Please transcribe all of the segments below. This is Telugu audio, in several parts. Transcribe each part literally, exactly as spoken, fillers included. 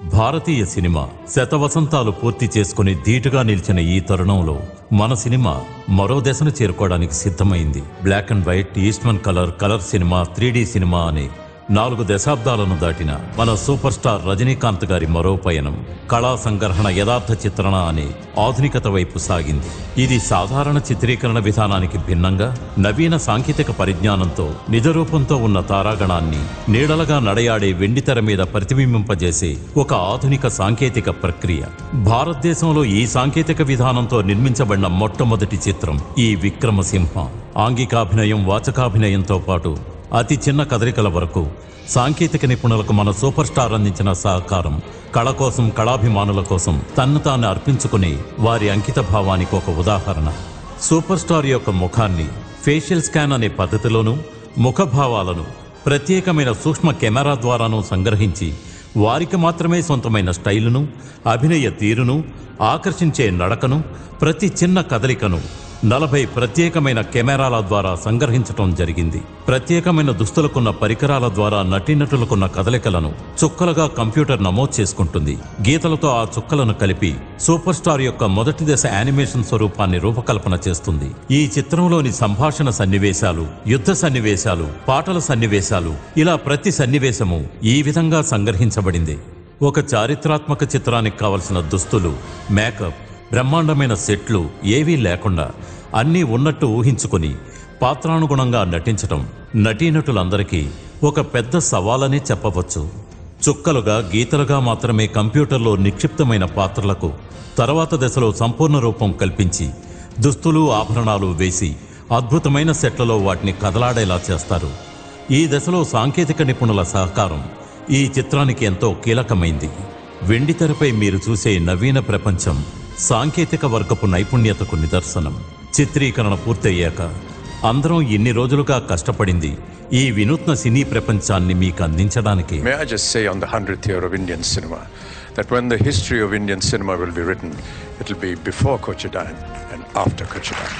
భారతీయ సినిమా శతవసంతాలు పూర్తి చేసుకుని ధీటుగా నిలిచిన ఈ తరుణంలో మన సినిమా మరో దశను చేరుకోవడానికి సిద్ధమైంది. Black and white, Eastman colour, colour సినిమా, త్రీ డి సినిమా అనే నాలుగు దశాబ్దాలను దాటిన మన సూపర్ స్టార్ రజనీకాంత్ గారి మరో పయనం కళా సంగ్రహణ, యథార్థ చిత్రణ అనే ఆధునికత వైపు సాగింది. ఇది సాధారణ చిత్రీకరణ విధానానికి భిన్నంగా నవీన సాంకేతిక పరిజ్ఞానంతో నిజరూపంతో ఉన్న తారాగణాన్ని నీడలగా నడయాడే వెండితెర మీద ప్రతిబింబింపజేసే ఒక ఆధునిక సాంకేతిక ప్రక్రియ. భారతదేశంలో ఈ సాంకేతిక విధానంతో నిర్మించబడిన మొట్టమొదటి చిత్రం ఈ విక్రమసింహ. ఆంగికాభినయం, వాచకాభినయంతో పాటు అతి చిన్న కదలికల వరకు సాంకేతిక నిపుణులకు మన సూపర్ స్టార్ అందించిన సహకారం కళ కోసం, కళాభిమానుల కోసం తన్ను తాను అర్పించుకునే వారి అంకిత భావానికి ఒక ఉదాహరణ. సూపర్ స్టార్ యొక్క ముఖాన్ని ఫేషియల్ స్కాన్ అనే పద్ధతిలోనూ, ముఖభావాలను ప్రత్యేకమైన సూక్ష్మ కెమెరా ద్వారానూ సంగ్రహించి వారికి మాత్రమే సొంతమైన స్టైలును, అభినయ తీరును, ఆకర్షించే నడకను, ప్రతి చిన్న కదలికను నలభై ప్రత్యేకమైన కెమెరాల ద్వారా సంగ్రహించటం జరిగింది. ప్రత్యేకమైన దుస్తులకున్న పరికరాల ద్వారా నటీనటులకున్న కదలికలను చుక్కలుగా కంప్యూటర్ నమోదు చేసుకుంటుంది. గీతలతో ఆ చుక్కలను కలిపి సూపర్ స్టార్ యొక్క మొదటి దశ యానిమేషన్ స్వరూపాన్ని రూపకల్పన చేస్తుంది. ఈ చిత్రంలోని సంభాషణ సన్నివేశాలు, యుద్ధ సన్నివేశాలు, పాటల సన్నివేశాలు, ఇలా ప్రతి సన్నివేశము ఈ విధంగా సంగ్రహించబడింది. ఒక చారిత్రాత్మక చిత్రానికి కావలసిన దుస్తులు, మేకప్, బ్రహ్మాండమైన సెట్లు ఏవీ లేకుండా అన్నీ ఉన్నట్టు ఊహించుకుని పాత్రానుగుణంగా నటించటం నటీనటులందరికీ ఒక పెద్ద సవాలనే చెప్పవచ్చు. చుక్కలుగా, గీతలుగా మాత్రమే కంప్యూటర్లో నిక్షిప్తమైన పాత్రలకు తర్వాత దశలో సంపూర్ణ రూపం కల్పించి దుస్తులు, ఆభరణాలు వేసి అద్భుతమైన సెట్లలో వాటిని కదలాడేలా చేస్తారు. ఈ దశలో సాంకేతిక నిపుణుల సహకారం ఈ చిత్రానికి ఎంతో కీలకమైంది. వెండితెరపై మీరు చూసే నవీన ప్రపంచం సాంకేతిక వర్గపు నైపుణ్యతకు నిదర్శనం. చిత్రీకరణ పూర్తయ్యాక అందరం ఇన్ని రోజులుగా కష్టపడింది ఈ వినూత్న సినీ ప్రపంచాన్ని మీకు అందించడానికి. May I just say on the hundredth year of Indian cinema that when the history of Indian cinema will be written, it will be before Kochidane and after Kochidane.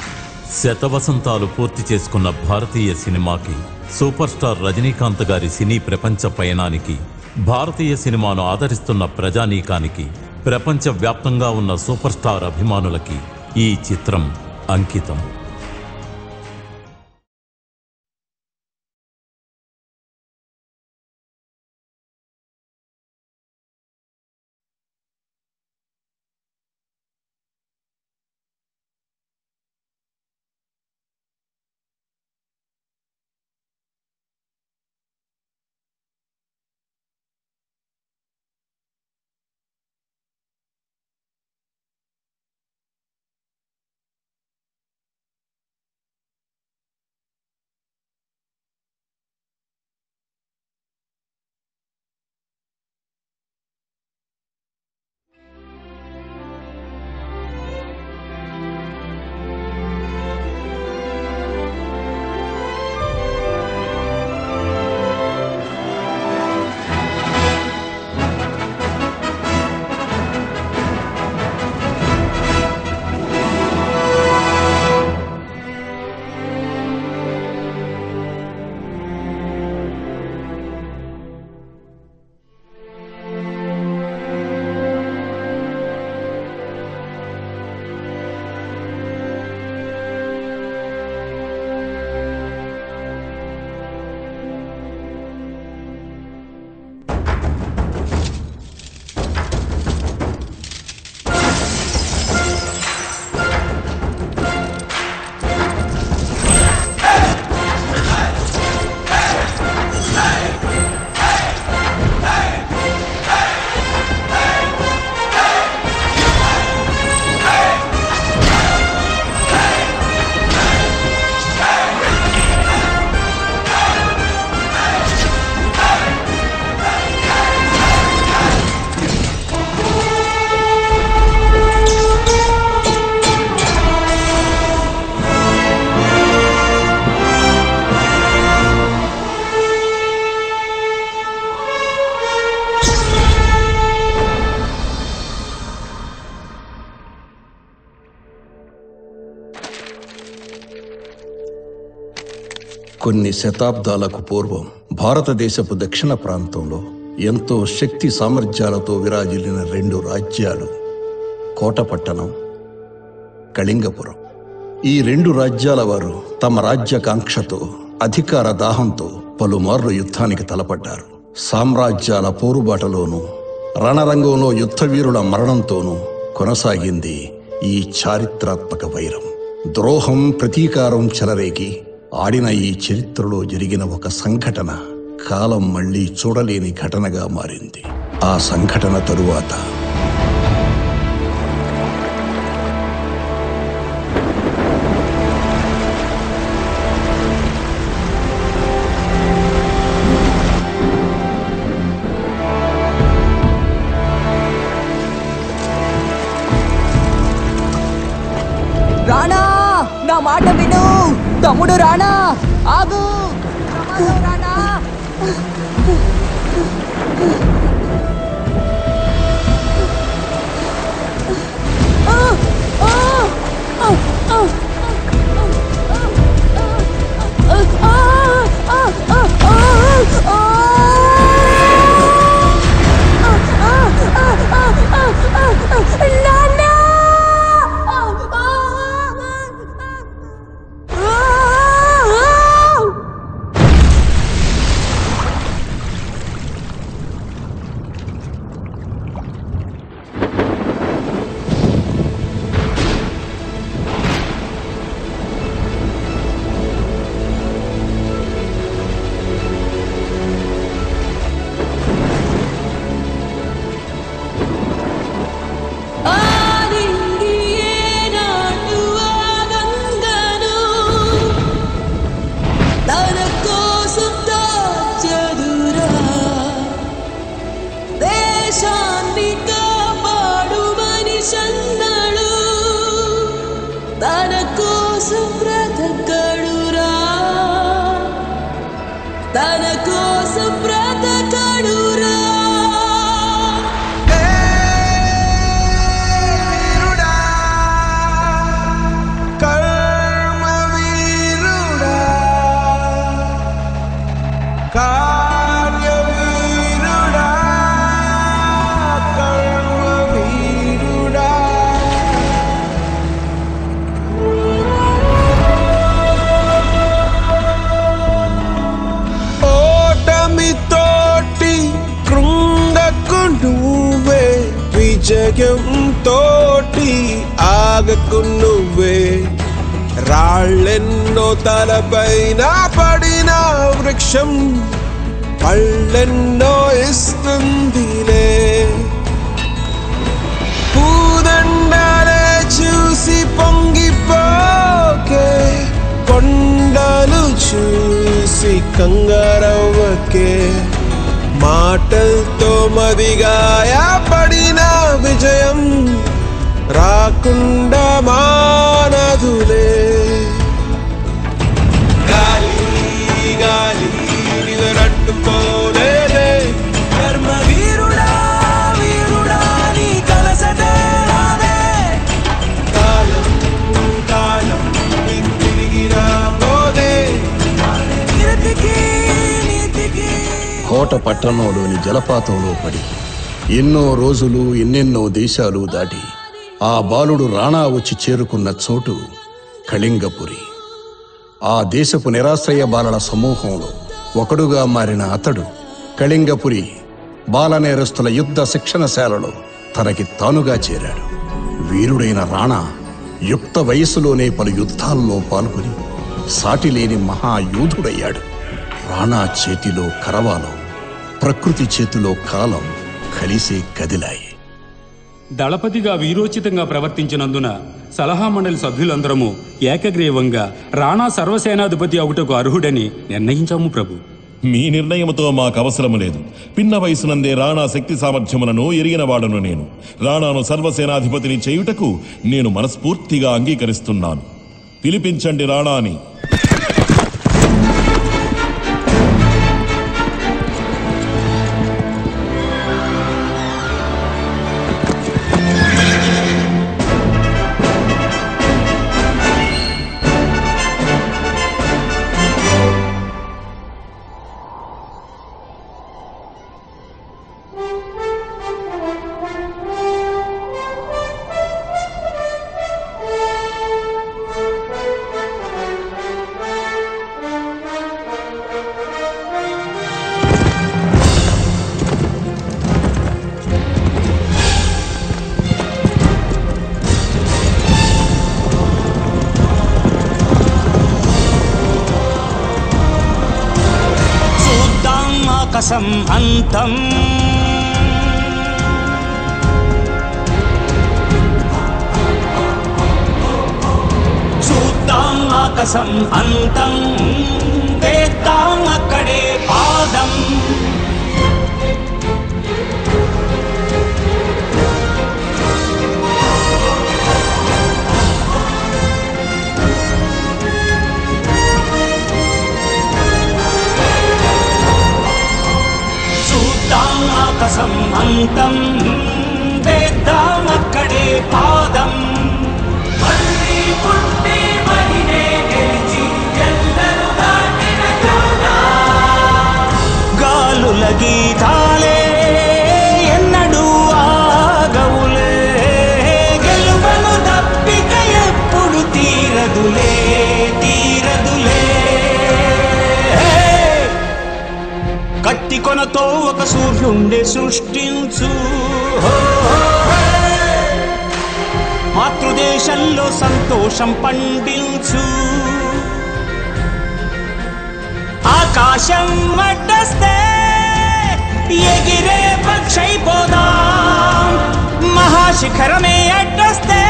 శతవసంతాలు పూర్తి చేసుకున్న భారతీయ సినిమాకి, సూపర్ స్టార్ రజనీకాంత్ గారి సినీ ప్రపంచ పయనానికి, భారతీయ సినిమాను ఆదరిస్తున్న ప్రజానీకానికి, ప్రపంచవ్యాప్తంగా ఉన్న సూపర్ స్టార్ అభిమానులకి ఈ చిత్రం అంకితం. కొన్ని శతాబ్దాలకు పూర్వం భారతదేశపు దక్షిణ ప్రాంతంలో ఎంతో శక్తి సామర్థ్యాలతో విరాజిల్లిన రెండు రాజ్యాలు, కోటపట్టణం, కళింగపురం. ఈ రెండు రాజ్యాల వారు తమ రాజ్యకాంక్షతో, అధికార దాహంతో పలుమార్లు యుద్ధానికి తలపడ్డారు. సామ్రాజ్యాల పోరుబాటలోనూ, రణరంగంలో యుద్ధవీరుల మరణంతోనూ కొనసాగింది ఈ చారిత్రాత్మక వైరం. ద్రోహం, ప్రతీకారం చెలరేగి ఆడిన ఈ చరిత్రలో జరిగిన ఒక సంఘటన కాలం మళ్లీ చూడలేని ఘటనగా మారింది. ఆ సంఘటన తరువాత రాణా, నా మాట విను. తమ్ముడు రాణా, ఆగు. రాణా, విజయం తోటి ఆగకు నువ్వే. రాళ్ళెన్నో తలపైన పడిన వృక్షం పళ్ళెన్నో ఇస్తుందిలే. పూదండలే చూసి పొంగిపోకే, కొండలు చూసి కంగారవ్వకే. మాటలతో మదిగాయ పడిన విజయం రాకుండా మానదులే. గాలి గాలి నిలరట్టుకోలేదే, కర్మ వీరుడా వీరుడా నీ కలసటే రాదే. కాలం కాలం తిరిగి రాబోదే. కోట పట్టణంలోని జలపాతంలో పడి ఎన్నో రోజులు, ఎన్నెన్నో దేశాలు దాటి ఆ బాలుడు రాణా వచ్చి చేరుకున్న చోటు కళింగపురి. ఆ దేశపు నిరాశ్రయ బాలల సమూహంలో ఒకడుగా మారిన అతడు కళింగపురి బాల నేరస్తుల యుద్ధ శిక్షణశాలలో తనకి తానుగా చేరాడు. వీరుడైన రాణా యుక్త వయస్సులోనే పలు యుద్ధాల్లో పాల్గొని సాటిలేని మహాయూధుడయ్యాడు. రాణా చేతిలో కరవాలం, ప్రకృతి చేతిలో కాలం కలిసే కదిలాయి. దళపతిగా వీరోచితంగా ప్రవర్తించినందున సలహా మండలి సభ్యులందరము ఏకగ్రీవంగా రాణా సర్వసేనాధిపతి అవుటకు అర్హుడని నిర్ణయించాము ప్రభు. మీ నిర్ణయముతో మాకు అవసరము లేదు. పిన్న వయసునందే రాణా శక్తి సామర్థ్యములను ఎరిగినవాడను నేను. రాణాను సర్వసేనాధిపతిని చేయుటకు నేను మనస్ఫూర్తిగా అంగీకరిస్తున్నాను. పిలిపించండి రాణాని. ఆకాశం అంతం చూద్దాం ఆకాశం అంతం వేద్దాం అక్కడే పాదం ఆకాశం అంతం వేద్దాం అక్కడే పాదం మళ్ళీ పుట్టి మహినే గెలిచి ఎల్లరూ దాటిన యోధా. గాలుల గీతాలే ఎన్నడూ ఆగవులే గెలుపను తప్పిక ఎప్పుడు తీరదులే తీరదులే కత్తి కొనతో ఒక సూర్యుండే సృష్టించు మాతృదేశంలో సంతోషం పండించు ఆకాశం అడ్డస్తే ఎగిరే పక్షైపోదాం మహాశిఖరమే అడ్డస్తే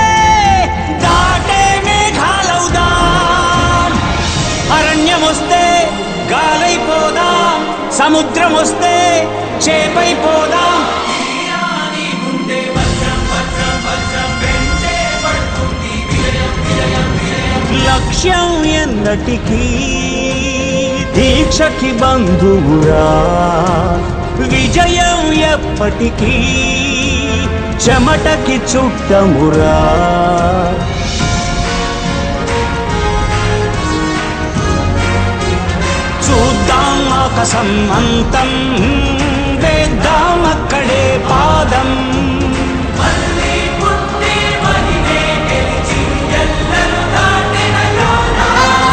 దాటే మేఘాలవుదాం అరణ్యమొస్తే గాలైపోదాం సముద్రం వస్తే చేపైపోదాం లక్ష్యం ఎన్నటికీ దీక్షకి బంధువురా విజయం ఎప్పటికీ చెమటకి చుట్టమురా చూద్దాం ఆకాశం అంతం వేద్దాం అక్కడే పాదం మళ్ళీ పుట్టి మహినే గెలిచి ఎల్లరూ దాటిన యోధా.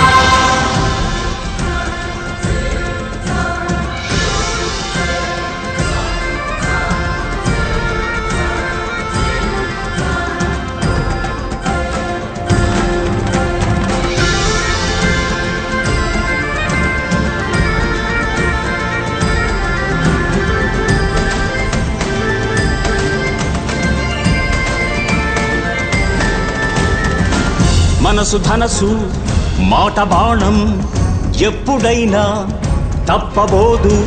మనసు ధనసు మాట బాణం ఎప్పుడైనా తప్పబోదు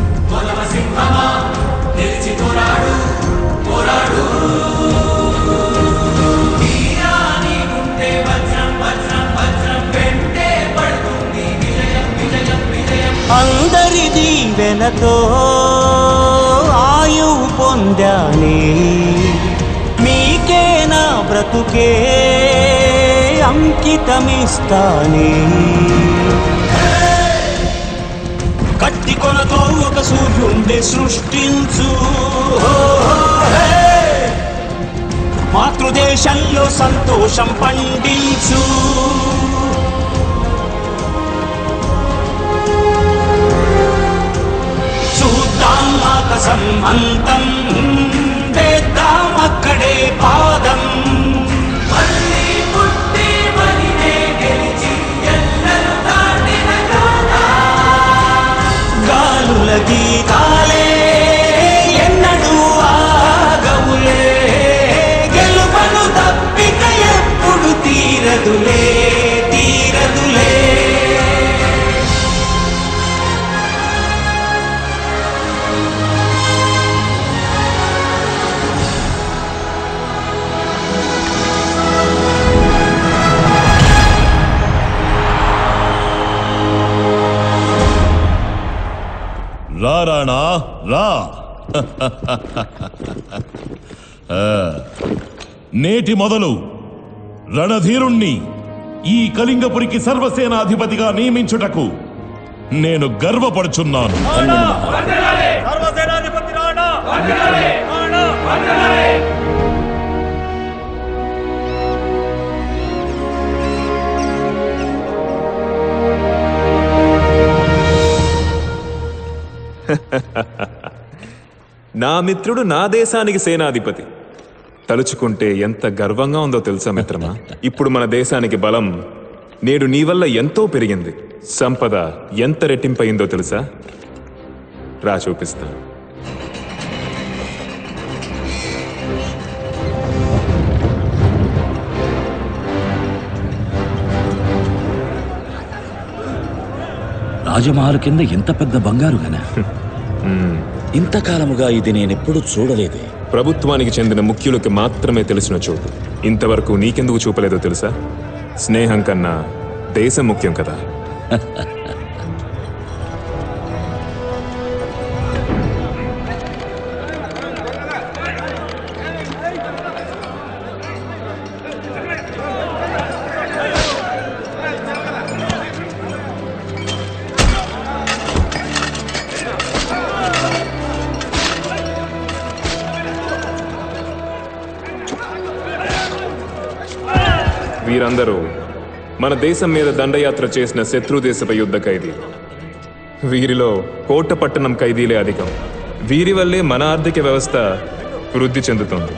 అందరి దీవెనతో ఆయువు పొందానే మీకే నా బ్రతుకే అంకితమిస్తానే కత్తి కొనతో ఒక సూర్యుండే సృష్టించు మాతృదేశంలో సంతోషం పండించు చూద్దాం ఆకాశం అంతం వేద్దాం అక్కడే పాదం మళ్ళీ పుట్టి మహినే గెలిచి ఎల్లరూ దాటిన యోధా. గాలుల గీతాలే ఎన్నడూ ఆగవులే గెలుపను తప్పిక ఎప్పుడు తీరదులే తీరదులే రా రాణా రా ఆ, నేటి మొదలు రణధీరుణ్ణి ఈ కళింగపురికి సర్వసేనాధిపతిగా నియమించుటకు నేను గర్వపడుచున్నాను. నా మిత్రుడు నా దేశానికి సేనాధిపతి. తలుచుకుంటే ఎంత గర్వంగా ఉందో తెలుసా మిత్రమా? ఇప్పుడు మన దేశానికి బలం నేడు నీ వల్ల ఎంతో పెరిగింది. సంపద ఎంత రెట్టింపయిందో తెలుసా? రా చూపిస్తాను. రాజమహల్ కింద ఇంత పెద్ద బంగారు గన ఇంతకాలముగా ఇది నేనెప్పుడు చూడలేదే. ప్రభుత్వానికి చెందిన ముఖ్యులకి మాత్రమే తెలిసిన చోటు. ఇంతవరకు నీకెందుకు చూపలేదో తెలుసా? స్నేహం కన్నా దేశం ముఖ్యం కదా. వీరందరూ మన దేశం మీద దండయాత్ర చేసిన శత్రు దేశపు యుద్ధ ఖైదీలు. వీరిలో కోట పట్టణం ఖైదీలే అధికం. వీరి వల్లే మన ఆర్థిక వ్యవస్థ వృద్ధి చెందుతోంది.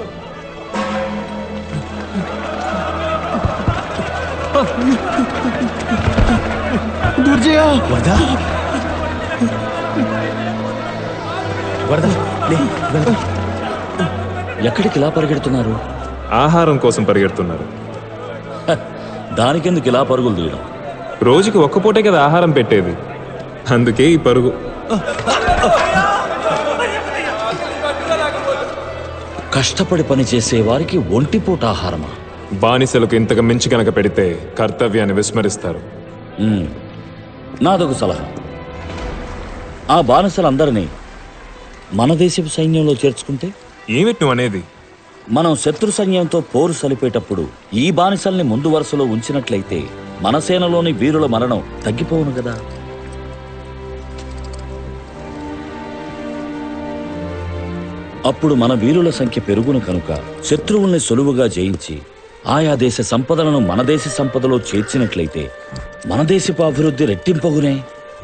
ఎక్కడికి ఇలా పరిగెడుతున్నారు? ఆహారం కోసం పరిగెడుతున్నారు. దానికెందుకు ఇలా పరుగులు తీయడం? రోజుకి ఒక్క పూటే కదా ఆహారం పెట్టేది, అందుకే ఈ పరుగు. కష్టపడి పని చేసే వారికి ఒంటిపూట ఆహారమా? బానిసలకు ఇంతకు మించి కనుక పెడితే కర్తవ్యాన్ని విస్మరిస్తారు. నాదొక సలహా. ఆ బానిసలందరినీ మన దేశపు సైన్యంలో చేర్చుకుంటే? ఏమిటి నువ్వు అనేది? మనం శత్రు సైన్యంతో పోరు సలిపేటప్పుడు ఈ బానిసల్ని ముందు వరుసలో ఉంచినట్లయితే మన సేనలోని వీరుల మరణం తగ్గిపోవును కదా. అప్పుడు మన వీరుల సంఖ్య పెరుగును కనుక శత్రువుల్ని సులువుగా జయించి ఆయా దేశ సంపదలను మన దేశ సంపదలో చేర్చినట్లయితే మన దేశపు అభివృద్ధి రెట్టింపగునే.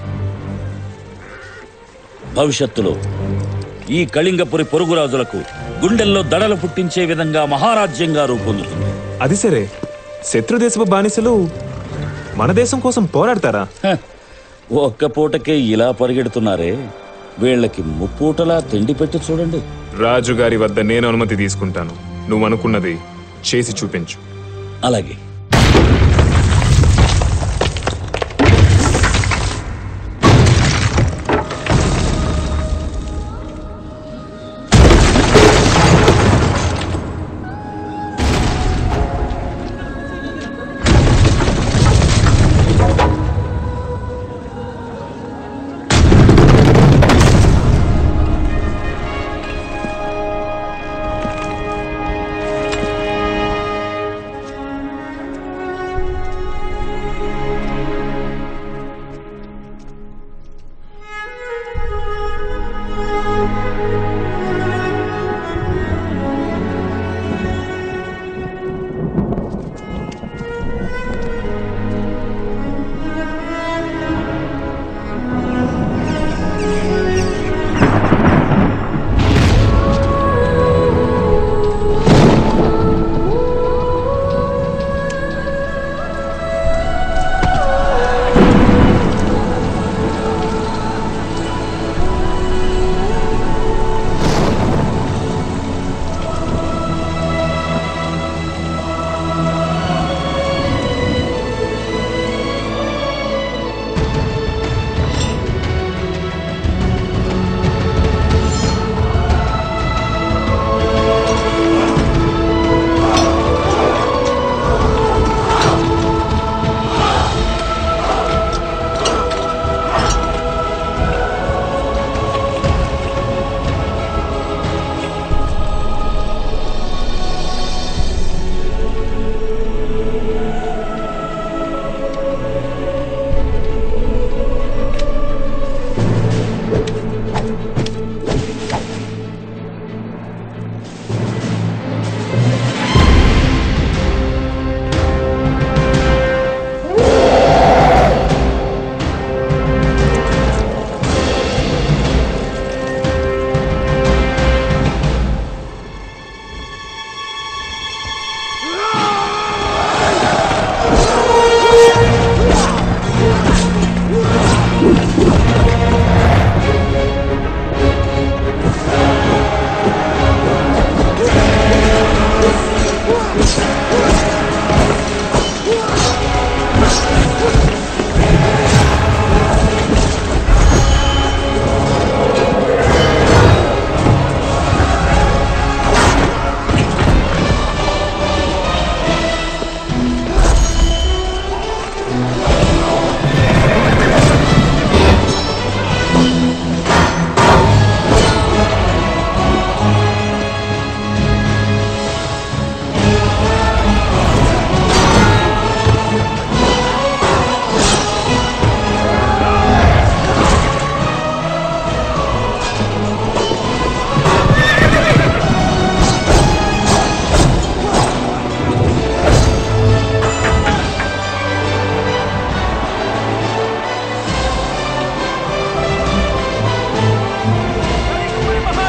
భవిష్యత్తులో ఈ కళింగపురి పొరుగురాజులకు గుండెల్లో దడలు పుట్టించే విధంగా మహారాజ్యంగా రూపొందుతుంది. అది సరే, శత్రుదేశపు బానిసలు మన దేశం కోసం పోరాడతారా? ఒక్క పూటకే ఇలా పరిగెడుతున్నారే, వీళ్ళకి ముప్పూటలా తిండి పెట్టి చూడండి. రాజుగారి వద్ద నేను అనుమతి తీసుకుంటాను. నువ్వు అనుకున్నది చేసి చూపించు. అలాగే.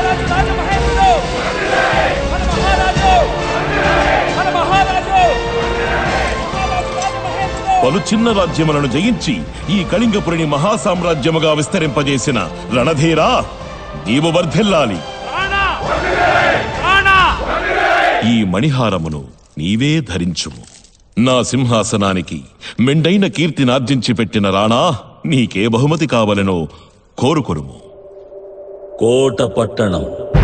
పలు చిన్న రాజ్యములను జయించి ఈ కళింగపురిని మహాసామ్రాజ్యముగా విస్తరింపజేసిన రణధీరా, నీవు వర్ధిల్లాలి. ఈ మణిహారమును నీవే ధరించుము. నా సింహాసనానికి మెండైన కీర్తినార్జించి పెట్టిన రాణా, నీకే బహుమతి కావలెనో కోరుకొనుము. కోట పట్టణం.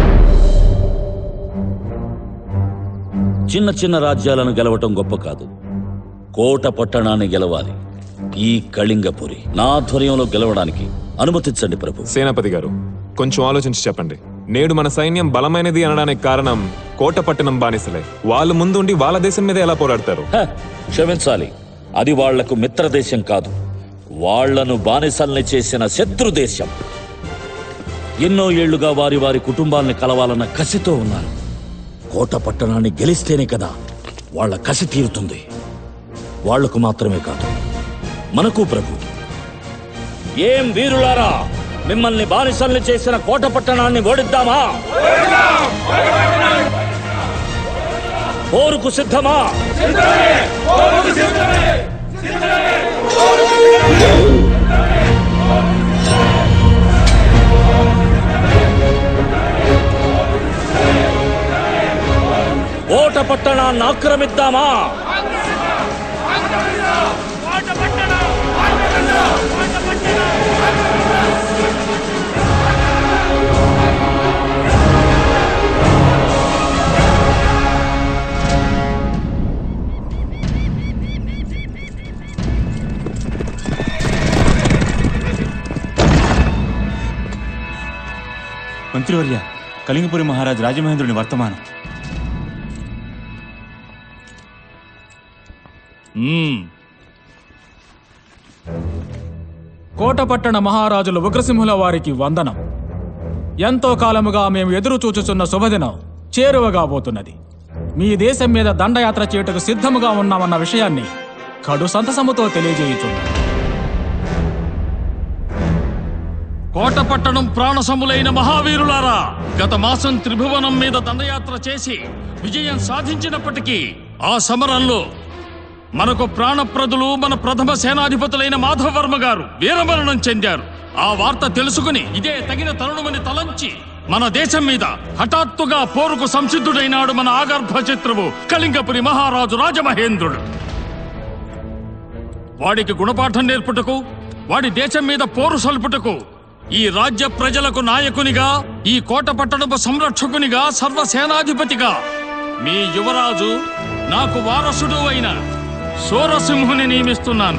చిన్న చిన్న రాజ్యాలను గెలవటం గొప్ప కాదు, కోట పట్టణాన్ని గెలవాలి. ఈ కళింగపురి నా ఆధ్వర్యంలో గెలవడానికి అనుమతించండి ప్రభు. సేనాపతి గారు, కొంచెం ఆలోచించి చెప్పండి. నేడు మన సైన్యం బలమైనది అనడానికి కారణం కోట పట్టణం బానిసలే. వాళ్ళు ముందుండి వాళ్ళ దేశం మీద ఎలా పోరాడతారు? క్షమించాలి, అది వాళ్లకు మిత్రదేశం కాదు, వాళ్లను బానిసల్ని చేసిన శత్రు దేశం. ఎన్నో ఏళ్లుగా వారి వారి కుటుంబాల్ని కలవాలన్న కసితో ఉన్నారు. కోట పట్టణాన్ని గెలిస్తేనే కదా వాళ్ల కసి తీరుతుంది. వాళ్లకు మాత్రమే కాదు, మనకు ప్రభు. ఏం వీరులారా, మిమ్మల్ని బానిసల్ని చేసిన కోట పట్టణాన్ని ఓడిద్దామా? పోరుకు సిద్ధమా? కోట పట్టణాన్ని ఆక్రమిద్దామా? మంత్రివర్య, కళింగపురి మహారాజు రాజమహేంద్రుని వర్తమానం. కోటపట్టణ మహారాజుల ఉగ్రసింహుల వారికి వందనం. ఎంతో కాలముగా మేము ఎదురు చూచుచున్న శుభదినం చేరువగా పోతున్నది. మీ దేశం మీద దండయాత్ర చేయుటకు సిద్ధముగా ఉన్నామన్న విషయాన్ని కడు సంతసముతో తెలియజేయుచున్నాం. కోటపట్టణం ప్రాణసములైన మహావీరులారా, గత మాసం త్రిభువనం మీద దండయాత్ర చేసి విజయం సాధించినప్పటికీ ఆ సమరంలో మనకు ప్రాణప్రదులు మన ప్రథమ సేనాధిపతులైన మాధవవర్మ గారు వీరమరణం చెందారు. ఆ వార్త తెలుసుకుని ఇదే తగిన తరుణమని తలంచి మన దేశం మీద హఠాత్తుగా పోరుకు సంసిద్ధుడైనాడు మన ఆగర్భ శత్రువు కళింగపురి మహారాజు రాజమహేంద్రుడు. వాడికి గుణపాఠం నేర్పుటకు, వాడి దేశం మీద పోరు సల్పుటకు ఈ రాజ్య ప్రజలకు నాయకునిగా, ఈ కోట పట్టణపు సంరక్షకునిగా, సర్వసేనాధిపతిగా మీ యువరాజు, నాకు వారసుడు అయిన సూరసింహుని నియమిస్తున్నాను.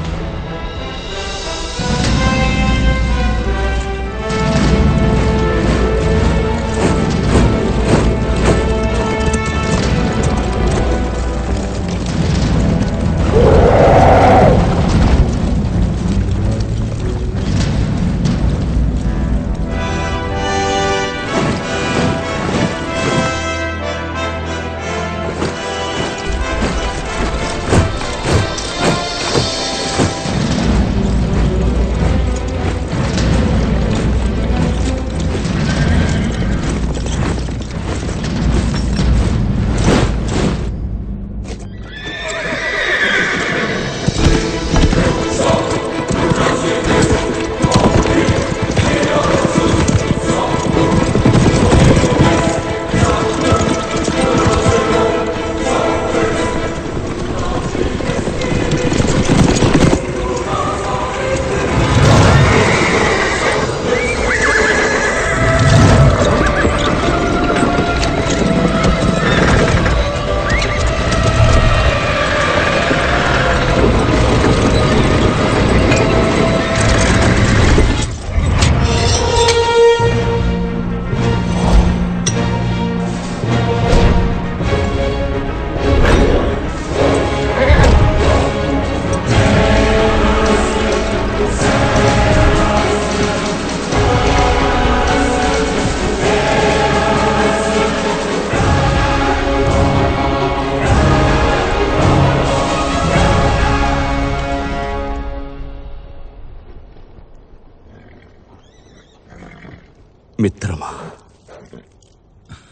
మిత్రమా,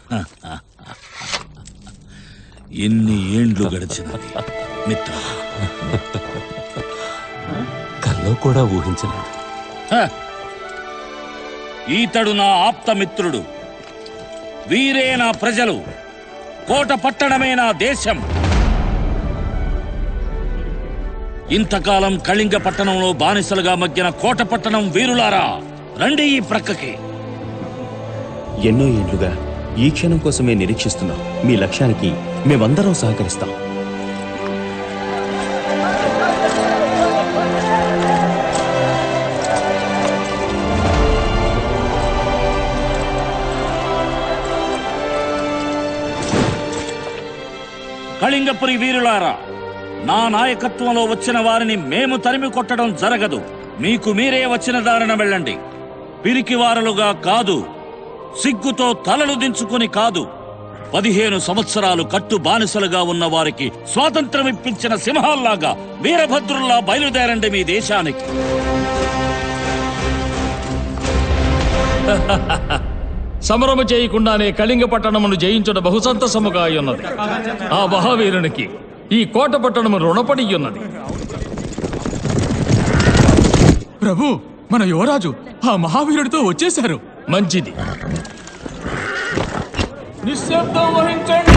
ఎన్ని ఏండ్లు గడిచినది మిత్ర, కల్లో కూడా ఊహించలేదు. ఈతడు నా ఆప్తమిత్రుడు, వీరే నా ప్రజలు, కోట పట్టణమే నా దేశం. ఇంతకాలం కళింగ పట్టణంలో బానిసలుగా మగ్గిన కోట పట్టణం వీరులారా, రండి ఈ ప్రక్కకి. ఎన్నో ఏళ్లుగా ఈ క్షణం కోసమే నిరీక్షిస్తున్నాం. మీ లక్ష్యానికి మేమందరం సహకరిస్తాం. కళింగపురి వీరులారా, నా నాయకత్వంలో వచ్చిన వారిని మేము తరిమి కొట్టడం జరగదు. మీకు మీరే వచ్చిన దారిన వెళ్ళండి. పిరికి వారలుగా కాదు, సిగ్గుతో తలలు దించుకుని కాదు. పదిహేను సంవత్సరాలు కట్టు బానిసలుగా ఉన్న వారికి స్వాతంత్రం ఇప్పించిన సింహాల్లాగా వీరభద్రుల్లా బయలుదేరండి మీ దేశానికి. సమరము చేయకుండానే కళింగ పట్టణమును జయించుట బహు సంతసముగా ఉన్నది. ఆ మహావీరునికి ఈ కోట పట్టణము రుణపడి ఉన్నది. ప్రభు, మన యువరాజు ఆ మహావీరుడితో వచ్చేశారు. మంచిది. నిశ్శబ్దం వహించండి.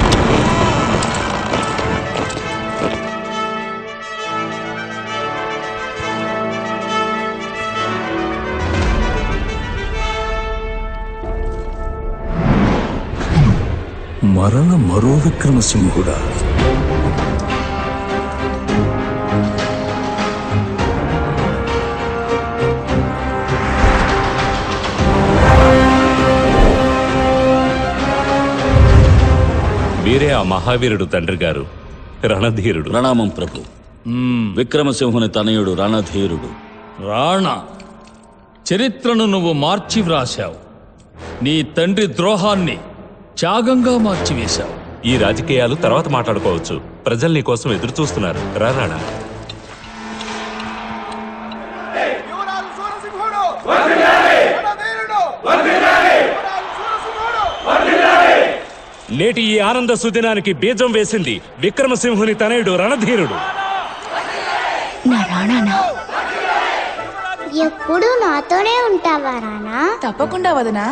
మరణ మరో విక్రమసింహుడా. వీరే ఆ మహావీరుడు తండ్రి గారు, రణధీరుడు. ప్రణామం ప్రభు. విక్రమసింహుని తనయుడు రణధీరుడు. రాణా, చరిత్రను నువ్వు మార్చి వ్రాశావు. నీ తండ్రి ద్రోహాన్ని త్యాగంగా మార్చివేశావు. ఈ రాజకీయాలు తర్వాత మాట్లాడుకోవచ్చు. ప్రజలు నీ కోసం ఎదురు చూస్తున్నారు. రా రాణా. నేటి ఈ ఆనంద సుదినానికి బీజం వేసింది విక్రమసింహుని తనయుడు రణధీరుడు. నా రాణానా, ఎప్పుడు నాతోనే ఉంటావా రాణా? తప్పకుండా వదనా.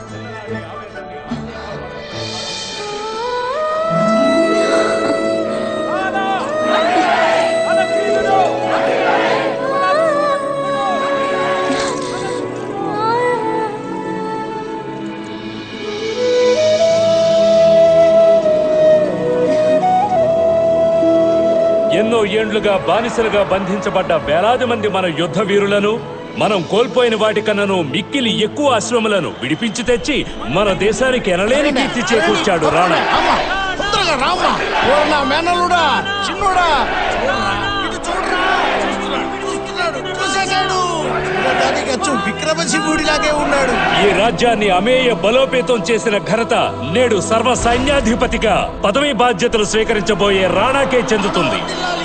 ఎన్నో ఏండ్లుగా బానిసలుగా బంధించబడ్డ వేలాది మంది మన యుద్ధ వీరులను, మనం కోల్పోయిన వాటికన్నను మిక్కిలి ఎక్కువ అశ్వములను విడిపించి తెచ్చి మన దేశానికి ఎనలేని కీర్తి చేకూర్చాడు రాణా. విక్రమసింహుడిలాగే ఉన్నాడు. ఈ రాజ్యాన్ని అమేయ బలోపేతం చేసిన ఘనత నేడు సర్వ సైన్యాధిపతిగా పదవి బాధ్యతలు స్వీకరించబోయే రాణాకే చెందుతుంది.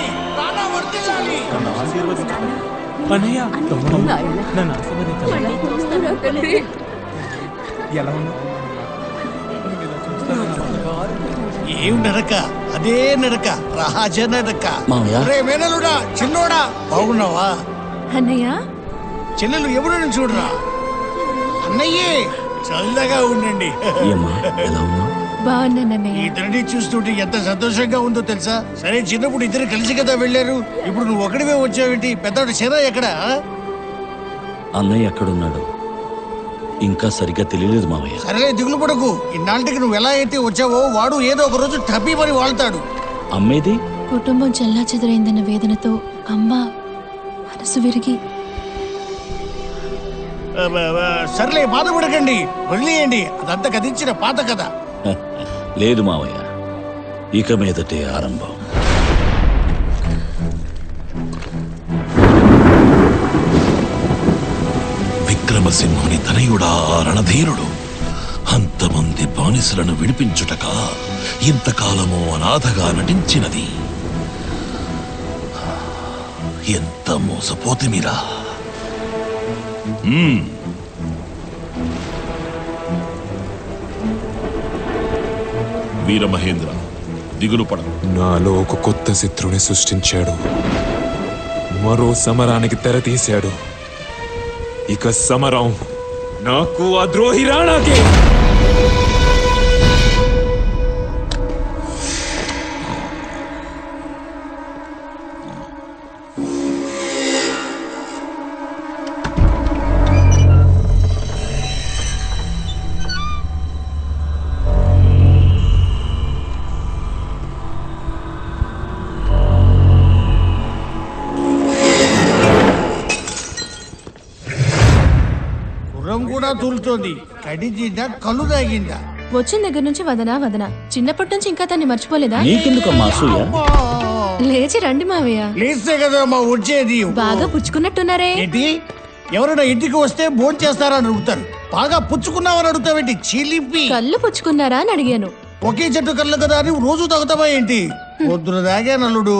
ఏం నడక, అదే నడక, రాజ నడక. రే మేనలుడా, చిన్నోడా, బాగున్నావా? అన్నయ్య, చెల్లెలు ఎవరు చూడరా? అన్నయ్యే, చల్లగా ఉండండి. ఇద్దరిని చూస్తుంటే ఎంత సంతోషంగా ఉందో తెలుసా? సరే, చిన్నప్పుడు ఇద్దరు కలిసి కదా వెళ్ళారు. ఇప్పుడు నువ్వు ఒకటివే వచ్చావేంటి? పెద్దవాడు శరా ఎక్కడ? అన్నయ్య ఎక్కడున్నాడు ఇంకా సరిగ్గా తెలియలేదు మావయ్య. సరేలే, దిగులు పడకు. ఇన్నాళ్ళకి నువ్వు ఎలా అయితే వచ్చావో వాడు ఏదో ఒక రోజు టబ్బీ మరి వాళ్తాడు. అమ్మేది? కుటుంబం చెల్లా చెదురైందన్న వేదనతో అమ్మ మనసు విరిగి. సర్లే, బాధపడకండి, వదిలేయండి. అదంతా కదించిన పాత కథ. లేదు మావయ్య, ఇక మీదటే ఆరంభం. విక్రమసింహుని తనయుడా రణధీరుడు అంతమంది బానిసలను విడిపించుటక ఇంతకాలము అనాథగా నటించినది. ఎంత మోసపోతిమిరా. వీరమహేంద్ర, దిగులు పడ. నాలో ఒక కొత్త శత్రుని సృష్టించాడు, మరో సమరానికి తెర తీశాడు. ఇక సమరం నాకు ఆ ద్రోహి రాణాకే. కూడా తూలుతోంది. కడిజిందా కళ్ళు తాగిందా? వచ్చిన దగ్గర నుంచి వదనా వదనా చిన్నప్పటి నుంచి ఇంకా తన్ని మర్చిపోలేదా? నీకెందుకమ్మా అసూయ? లేచి రండి మావయ్య. లేస్తే కదా మా వచ్చేది. బాగా పుచ్చుకున్నట్టున్నారే. ఏంటి ఎవరైనా ఇంటికి వస్తే భోజనం చేస్తారని అడుగుతారు, బాగా పుచ్చుకున్నావని అడుగుతావేంటి? చిలిపి. కళ్ళు పుచ్చుకున్నారా అని అడిగాను. ఒకే చెట్టు కళ్ళు కదా అని రోజు తాగుతావా ఏంటి? పొద్దున తాగా నల్లుడు.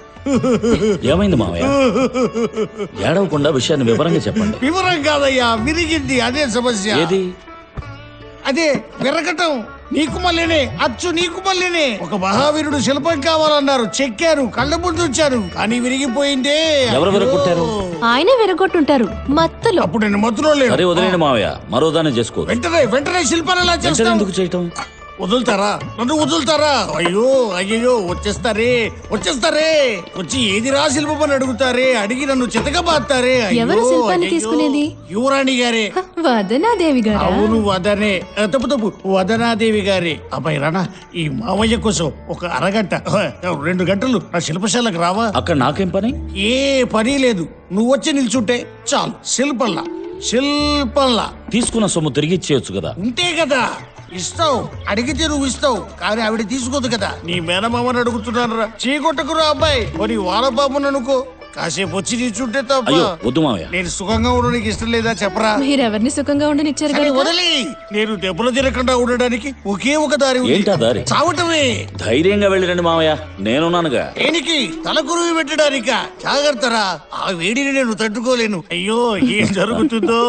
ఏమైంది మావయ్య? ఏడవకుండా విషయాన్ని వివరంగా చెప్పండి. వివరం కాదయ్యా, విరిగింది. అదే సమస్య. ఏది? అదే విరగటం. నీకు మళ్ళీనే, అచ్చు నీకు మళ్ళీనే. ఒక మహావీరుడు శిల్పం కావాలన్నారు, చెక్కారు, కళ్ళ ముందు ఉంచారు, కానీ విరిగిపోయిందే. ఎవరు విరగొట్టారు? ఆయనే విరగొట్టుంటారు మత్తులో. అప్పుడు నేను మత్తులో లేను. సరే వదిలేండి మావయ్య, మరో దాన్ని చేసుకో. వెంటనే వెంటనే శిల్పాలు ఎలా చేస్తావు? ఎందుకు చేయటం? వదులుతారా? నన్ను వదులుతారా? అయ్యో అయ్యో వచ్చేస్తారే వచ్చేస్తారే వచ్చి ఏదిరా శిల్పం అని అడుగుతారే, అడిగి నన్ను చితక బాస్తారే. ఎవరు శిల్పాన్ని తీసుకునేది? యువరాణి గారే. వదనాదేవి గారు. అవును వదనే, తప్పు తప్పు వదనాదేవి గారే. అబ్బాయి రానా, ఈ మావయ్య కోసం ఒక అరగంట రెండు గంటలు నా శిల్పశాలకు రావా? అక్కడ నాకేం పని? ఏ పని లేదు, నువ్వు వచ్చి నిల్చుంటే చాలు. శిల్పంలా శిల్పంలా. తీసుకున్న సొమ్ము తిరిగి ఇచ్చేయచ్చు కదా. ఉంటే కదా ఇస్తావు, అడిగితే నువ్వు ఇస్తావు, కానీ ఆవిడ తీసుకోదు కదా. నీ మేనమామని అడుగుతున్నాను రా. చీకొట్టకురా అబ్బాయి, మరి వారబాబుని అనుకో. కాసేపు వచ్చి నిల్చుంటే తప్ప. అయ్యో వద్దు మావయ్య, నేను సుఖంగా ఉండడానికి ఇష్టం లేదా చెప్పరా? మీరెవరిని సుఖంగా ఉండనిచ్చారు సరే వదిలి. నేను దెబ్బలు తినకుండా ఉండడానికి ఒకే ఒక దారి ఉంది. ఏంటా దారి? చావటమే. ధైర్యంగా వెళ్ళిరండి మావయ్య, నేనున్నానుగా. దేనికి? తలకురువి పెట్టడానిక? జాగ్రత్తరా, ఆ వేడిని నేను తట్టుకోలేను. అయ్యో ఏం జరుగుతుందో.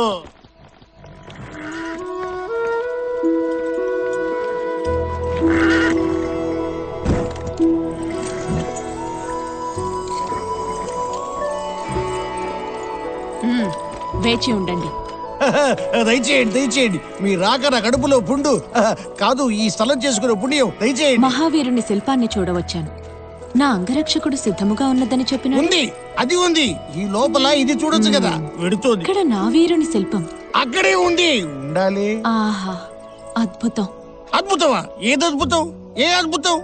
వేచి ఉండండి. దయచేయండి దయచేయండి. మీ రాక నా కడుపులో పుండు కాదు, ఈ స్థలం చేసుకునే పుణ్యం. దయచేయండి. మహావీరుని శిల్పాన్ని చూడవచ్చాను. నా అంగరక్షకుడు సిద్ధముగా ఉన్నదని చెప్పిన ఉంది, అది ఉంది. ఈ లోపల ఇది చూడొచ్చు కదా. వెడుతోంది. ఇక్కడ నా వీరుని శిల్పం అక్కడే ఉంది. ఉండాలి. ఆహా, అద్భుతం. అద్భుతమా? ఏది అద్భుతం? ఏ అద్భుతం?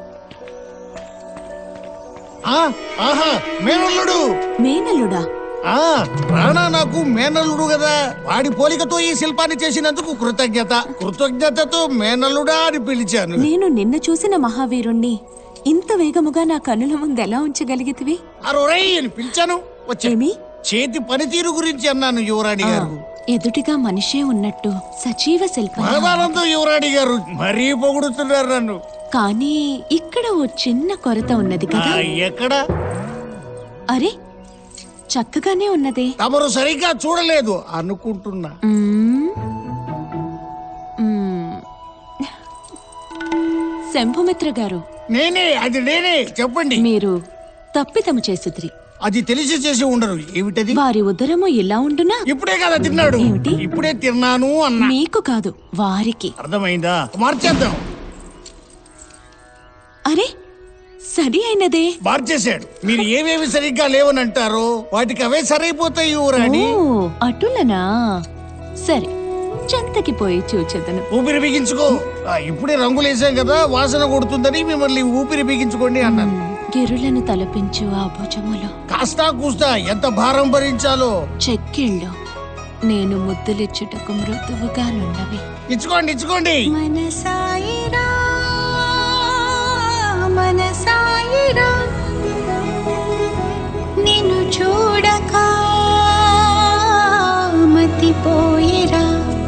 ఆహా, మేనల్లుడు. మేనల్లుడా? ఆ రాణా నాకు మేనల్లుడు కదా. వాడి పోలికతో ఈ శిల్పాన్ని చేసినందుకు కృతజ్ఞత. కృతజ్ఞతతో మేనల్లుడా అని పిలిచాను. నేను నిన్న చూసిన మహావీరుణ్ణి ఇంత వేగముగా నా కన్నుల ముందు ఎలా ఉంచగలిగితివి? అరొరై అని పిలిచాను. వచ్చేమి చేతి పనితీరు గురించి అన్నాను యువరాణి గారు. ఎదుటిగా మనిషే ఉన్నట్టు సజీవ శిల్పం. పరమానందం యువరాణి గారు మరీ పొగుడుతున్నారు నన్ను. కానీ ఇక్కడ ఓ చిన్న కొరత ఉన్నది కదా. ఎక్కడ? అరే చక్కగానే ఉన్నదే. తమరు సరిగ్గా చూడలేదు అనుకుంటున్నా. శంభుమిత్ర గారు. నేనే, అది నేనే. చెప్పండి. మీరు తప్పితము చేసిద్రి. అది తెలిసి చేసి ఉండరు. ఏమిటది? వారి ఉదరము ఇలా ఉండునా? ఇప్పుడే కదా తిన్నాడు. ఏమిటి? ఇప్పుడే తిన్నాను అన్నా. మీకు కాదు, వారికి. అర్థమైందా? మార్చేద్దాం. అరే సరి అయినదే. మార్చేశాడు. మీరు ఏవేవి సరిగ్గా లేవని అంటారో వాటికి అవే సరైపోతాయి ఊరాని. అటులనా? సరే, చెంతకి పోయి చూచెదను. ఊపిరి బిగించుకో. ఇప్పుడే రంగులేసాం కదా, వాసన కొడుతుందని మిమ్మల్ని ఊపిరి బిగించుకోండి అన్నాను. గిరులను తలపించు ఆ భుజములో కాస్తా కూస్తా ఎంత భారం భరించాలో. చెక్కిళ్ళు నేను ముద్దులిచ్చుటకు మృదువుగా నున్నవి. ఇచ్చుకోండి ఇచ్చుకోండి. మనసాయిరా మనసాయిరా నిన్ను చూడక మతిపోయిరా.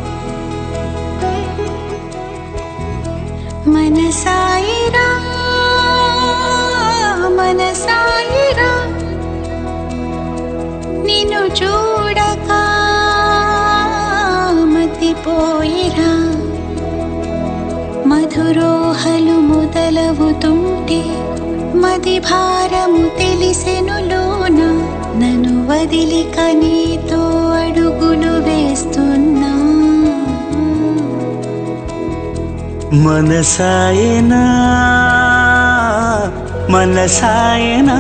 మనసాయిరా మనసాయిరా నిన్ను చూడక మతిపోయిరా. మధురోహలు ముద కలవుతుంటే మది భారము తెలిసెనులోన నన్ను వదిలి కనీతో అడుగులు వేస్తున్నా మనసాయనా మనసాయనా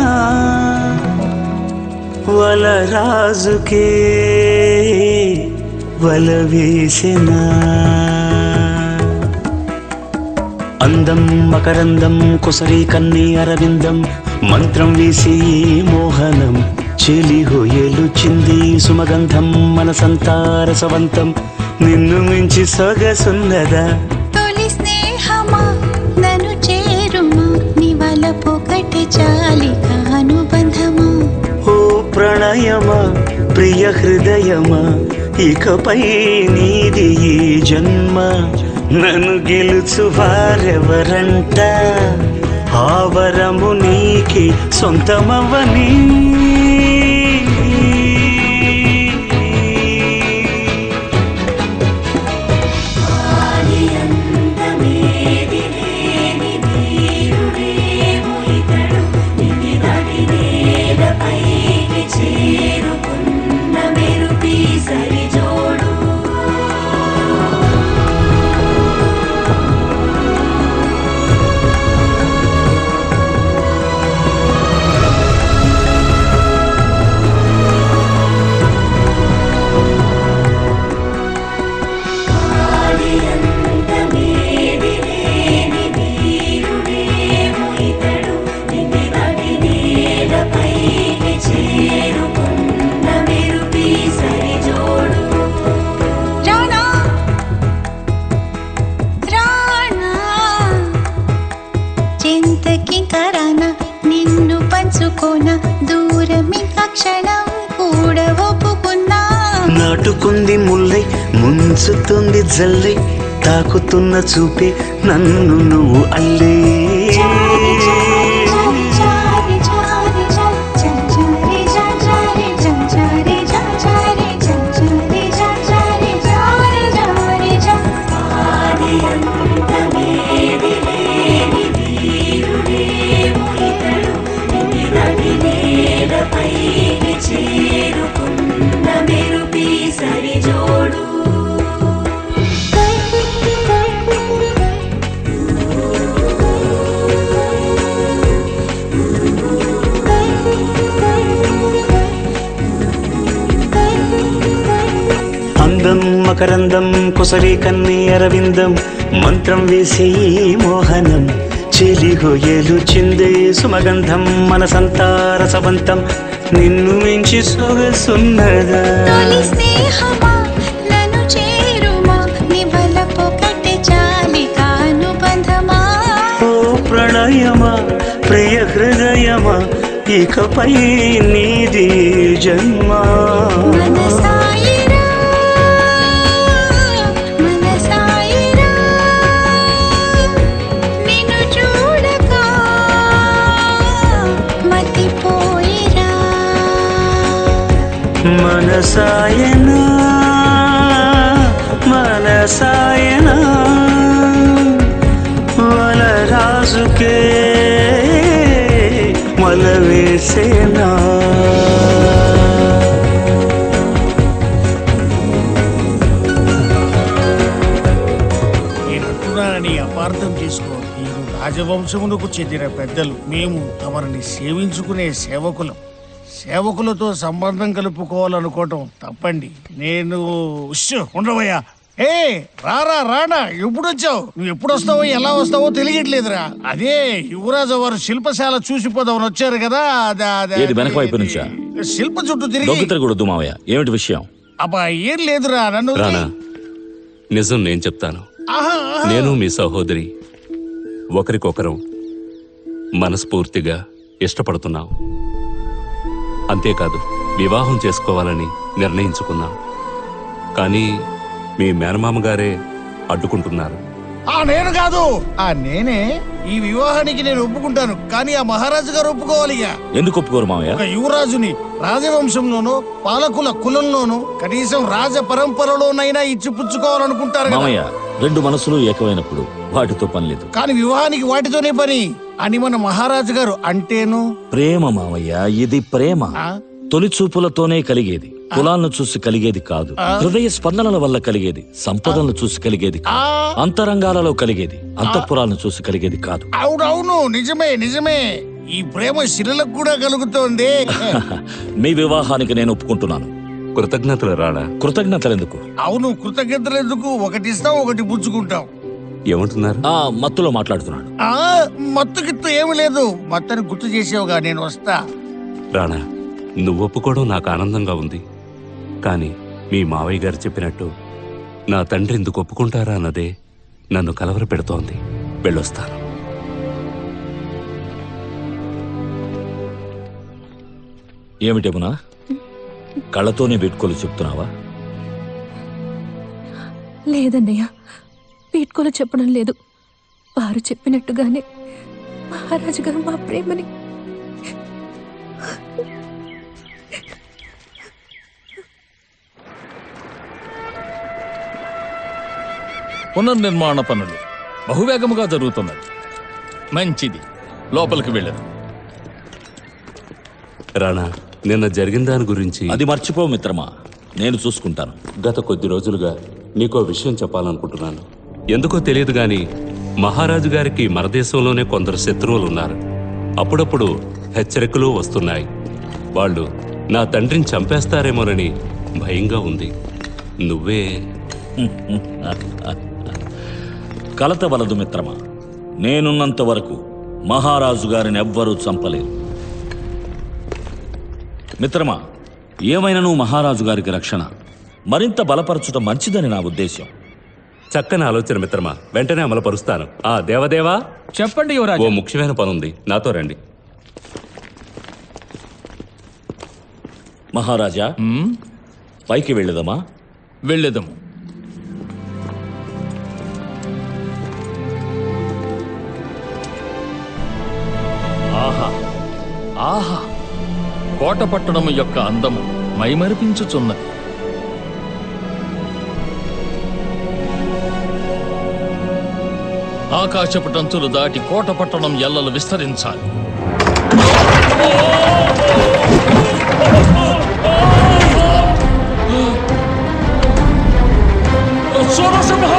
వల రాజుకే వల వేసినా అందం మకరందం కుసరి కన్ని అరవిందం మంత్రం వేసి మోహనం చెలి హోయలు చింది సుమగంధం మనసంతా రసవంతం నిన్ను మించి సొగసున్నదా తొలి స్నేహమా నన్ను చేరుమా నివల పొగటి చాలిక అనుబంధమా ఓ ప్రణయమా ప్రియ హృదయమా ఇకపై నీది ఈ జన్మ నన్ను గెలుచు వారెవరంట ఆవరము నీకి సొంతమవని నాటుకుంది ముల్లై ముంచుతుంది జల్లై తాకుతున్న చూపే నన్ను నువ్వు అల్లే అందం మకరందం కుసరి కన్ని అరవిందం మంత్రం వేసి మోహనం చెలి హోయలు చిందే సుమగంధం మనసంతా రసవంతం నిన్ను మించి సొగసున్నదా తొలి స్నేహమా నన్ను చేరుమా నివల పొగటి చాలిక అనుబంధమా ఓ ప్రణయమా ప్రియ హృదయమా ఇకపై నీది జన్మ మనసాయిరా మనసాయిరా నిన్ను చూడక మతిపోయిరా మనసాయనా మనసాయనా వల రాజుకే వల వేసేనా నేనంటున్నానని అపార్థం చేసుకో మీరు రాజవంశమునకు చెందిన పెద్దలు మేము తమరిని సేవించుకునే సేవకులం సేవకులతో సంబంధం కలుపుకోవాలనుకోవటం తప్పండి నేను ఉష్ ఉండవయ్యా ఏ రారా రానా ఎప్పుడు వచ్చావు నువ్వు ఎప్పుడు వస్తావో ఎలా వస్తావో తెలియట్లేదురా అదే యువరాజు వారు శిల్పశాల చూసిపోదామని వచ్చారు కదా అదే అదే ఏది వెనక వైపు నుంచా శిల్ప చుట్టూ తిరిగి దొంగతరగూడదు మావయ్య ఏమిటి విషయం అబ్బా ఏం లేదురా నన్ను రానా నిజం నేను చెప్తాను ఆహా ఆహా. నేను మీ సహోదరి ఒకరికొకరం మనస్ఫూర్తిగా ఇష్టపడుతున్నాం అంతేకాదు వివాహం చేసుకోవాలని నిర్ణయించుకున్నాం కానీ మీ మేనమామ గారే అడ్డుకుంటున్నారు ఆ నేను కాదు ఆ నేనే ఈ వివాహానికి నేను ఒప్పుకుంటాను కానీ ఆ మహారాజు గారు ఒప్పుకోవాలి ఇక. ఎందుకు ఒప్పుకోరు మావయ్య ఒక యువరాజుని రాజవంశంలోనూ పాలకుల కులంలోనూ కనీసం రాజ పరంపరలోనైనా ఇచ్చి పుచ్చుకోవాలనుకుంటారు కదా. మామయ్య రెండు మనసులు ఏకమైనప్పుడు వాటితో పని లేదు. కానీ వివాహానికి వాటితోనే పని అని మన మహారాజు గారు అంటేను. ప్రేమ మావయ్య, ఇది ప్రేమ తొలి చూపులతోనే కలిగేది. కులాలను చూసి కలిగేది కాదు, హృదయ స్పందనల వల్ల కలిగేది. సంపదలను చూసి కలిగేది కాదు, అంతరంగాలలో కలిగేది. అంతఃపురాలను చూసి కలిగేది కాదు. అవునవును, నిజమే నిజమే. ఈ ప్రేమ శిలలకు కూడా కలుగుతోంది. మీ వివాహానికి నేను ఒప్పుకుంటున్నాను. కృతజ్ఞతలు రాడా? కృతజ్ఞతలు ఎందుకు? అవును, కృతజ్ఞతలు ఎందుకు? ఒకటి ఇస్తాం, ఒకటి పుచ్చుకుంటాం. ఏమంటున్నారు? ఆ మత్తులో మాట్లాడుతున్నాడు. ఆ మత్తు గిత్తు ఏమి లేదు. మత్తని గుర్తు చేసావుగా, నేను వస్తా. రాణా, నువ్వు ఒప్పుకోవడం నాకు ఆనందంగా ఉంది. కానీ మీ మావయ్య గారు చెప్పినట్టు నా తండ్రి ఎందుకు ఒప్పుకుంటారా అన్నదే నన్ను కలవర పెడుతోంది. వెళ్ళొస్తాను. ఏమిటేమునా, కళ్ళతోనే వీడ్కోలు చెప్తున్నావా? లేదన్నయ్య, వీడ్కోలు చెప్పడం లేదు. వారు చెప్పినట్టుగానే మహారాజు గారు మా ప్రేమని పునర్నిర్మాణ పనులు బహువేగముగా జరుగుతున్నది. మంచిది, లోపలికి వెళ్ళదు. రాణా, నిన్న జరిగిన దాని గురించి అది మర్చిపో మిత్రమా, నేను చూసుకుంటాను. గత కొద్ది రోజులుగా నీకో విషయం చెప్పాలనుకుంటున్నాను. ఎందుకో తెలియదు గాని మహారాజు గారికి మన దేశంలోనే కొందరు శత్రువులు ఉన్నారు. అప్పుడప్పుడు హెచ్చరికలు వస్తున్నాయి. వాళ్ళు నా తండ్రిని చంపేస్తారేమోనని భయంగా ఉంది. నువ్వే కలత వలదు మిత్రమా, నేనున్నంత వరకు మహారాజు గారిని ఎవ్వరూ చంపలేరు. మిత్రమా, ఏమైనను మహారాజు గారికి రక్షణ మరింత బలపరచుట మంచిదని నా ఉద్దేశం. చక్కని ఆలోచన మిత్రమా, వెంటనే అమలుపరుస్తాను. ఆ దేవదేవా, చెప్పండి ఓ యువరాజు. ముఖ్యమైన పనుంది, నాతో రండి. మహారాజా, పైకి వెళ్ళదమా? వెళ్ళదము. ఆహా ఆహా, కోట పట్టణము యొక్క అందము మైమరిపించుచున్నది. ఆకాశపు టంచులు దాటి కోట పట్టణం ఎల్లలు విస్తరించాలి. సూరసింహ!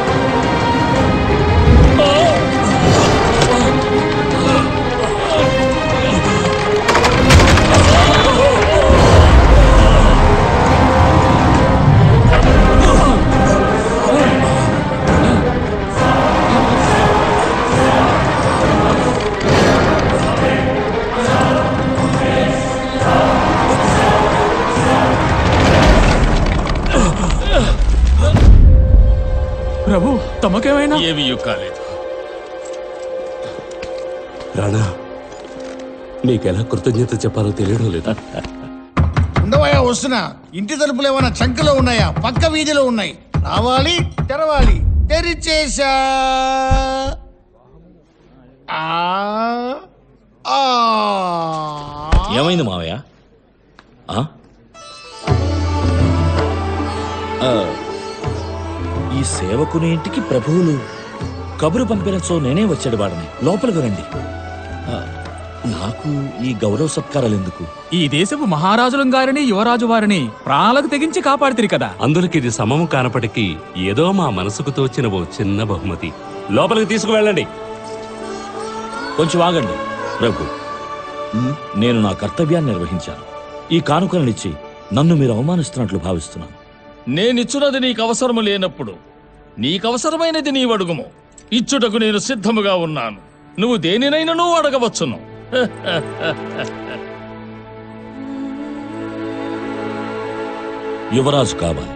ప్రభు, తమకేమైనా? ఏమీ కాలేదు. రాణా, నీకెలా కృతజ్ఞత చెప్పాలో తెలియడం లేదా? ఉండవయ్యా, వస్తున్నా. ఇంటి తలుపులు ఏమైనా చంకలో ఉన్నాయా? పక్క వీధిలో ఉన్నాయి. రావాలి, తెరవాలి. తెరిచేశా. ఆ, ఆ. ఏమైంది మావయ్య? ఆ? ఆ, ఈ సేవకుని ఇంటికి ప్రభువులు కబురు పంపినచో నేనే వచ్చాడు వాడని. లోపలికి రండి. ఆ, నాకు ఈ గౌరవ సత్కారాలు ఎందుకు? ఈ దేశపు మహారాజులం గారిని యువరాజు వారిని ప్రాణాలకు తెగించి కాపాడుతిరి కదా. అందులోకి ఇది సమము కానప్పటికీ ఏదో మా మనసుకు తోచిన ఓ చిన్న బహుమతి. లోపలికి తీసుకువెళ్ళండి. కొంచెం ఆగండి ప్రభు. నేను నా కర్తవ్యాన్ని నిర్వహించాను. ఈ కానుకలనిచ్చి నన్ను మీరు అవమానిస్తున్నట్లు భావిస్తున్నాను. నేనిచ్చున్నది నీకు అవసరము లేనప్పుడు నీకవసరమైనది నీ అడుగుము. ఇచ్చుటకు నేను సిద్ధముగా ఉన్నాను. నువ్వు దేనినైనా నువ్వు అడగవచ్చును. యువరాజు కావాలి.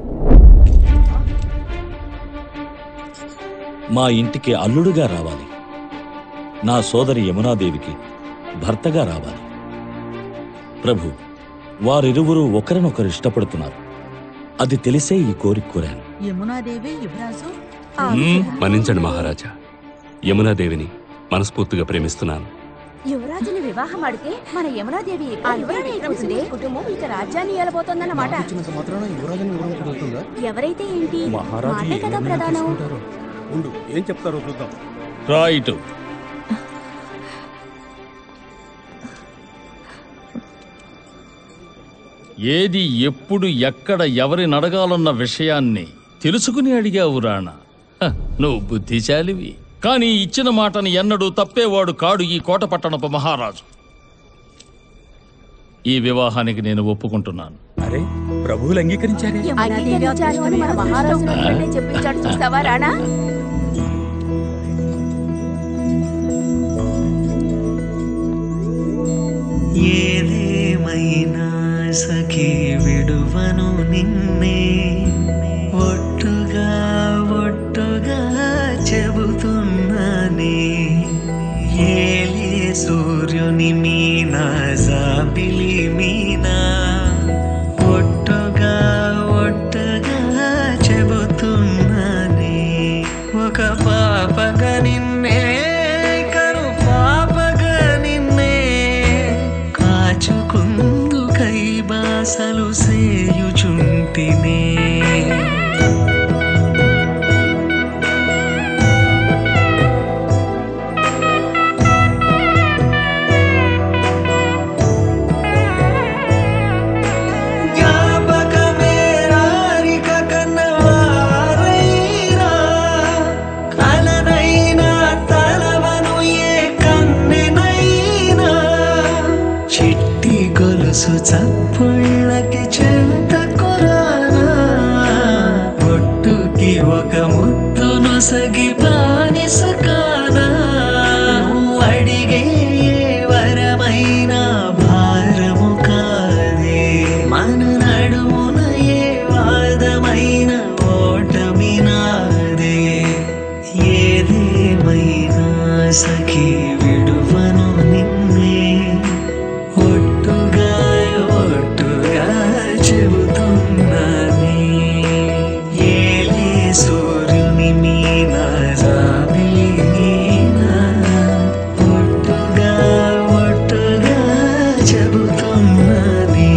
మా ఇంటికి అల్లుడుగా రావాలి. నా సోదరి యమునాదేవికి భర్తగా రావాలి. ప్రభు, వారిరువురు ఒకరినొకరు ఇష్టపడుతున్నారు. అది తెలిసే ఈ కోరిక కోరాను. యమునాదేవి యువరాజు మన్నించండి మహారాజా. యమునాదేవిని మనస్ఫూర్తిగా ప్రేమిస్తున్నాను. యువరాజుని వివాహం ఆడితే మన యమునాదేవి అయిపోతుంది కుటుంబం ఇక రాజ్యాన్ని ఏలబోతోందన్నమాట. ఎవరైతే ఏంటి మాటే కదా ప్రధానం. ఏం చెప్తారో చూద్దాం. రైట్. ఏది ఎప్పుడు ఎక్కడ ఎవరిని అడగాలన్న విషయాన్ని తెలుసుకుని అడిగావు రాణా. హ, నువ్వు బుద్ధిశాలివి. కానీ ఇచ్చిన మాటని ఎన్నడూ తప్పేవాడు కాడు ఈ కోటపట్టణపు మహారాజు. ఈ వివాహానికి నేను ఒప్పుకుంటున్నాను. అరే ప్రభువులు అంగీకరించారే. అంగీకరించారు అని మన మహారాజు వెంటనే చెప్పించాడు చూసావా రాణా. ఏదేమైనా సఖీ విడువను నిన్నే ఒట్టుగా ఒట్టుగా చెబుతున్నానే. ఏలే సూర్యుని మీనా జాబిలి మీనా ఒట్టుగా ఒట్టుగా చెబుతున్నానే. ఒక పాపగా నిన్నే కను పాపగా నిన్నే కాచుకుందు కై బాసలు సేయుచుంటినే. చప్పుళ్ళకి చెంత కొరానా ఒట్టుకి ఒక ముద్దును సగి బానిసకానా. అడిగే వరమైన భారము కాదే మన నడుమున ఏ వాదమైన ఓటమి నాదే. ఏదేమైనా సఖీ విడువను నిన్నే ఒట్టుగా ఒట్టుగా చెబుతున్నానే. ఏలే సూర్యుని మీనా జాబిలి మీనా ఒట్టుగా ఒట్టుగా చెబుతున్నానే.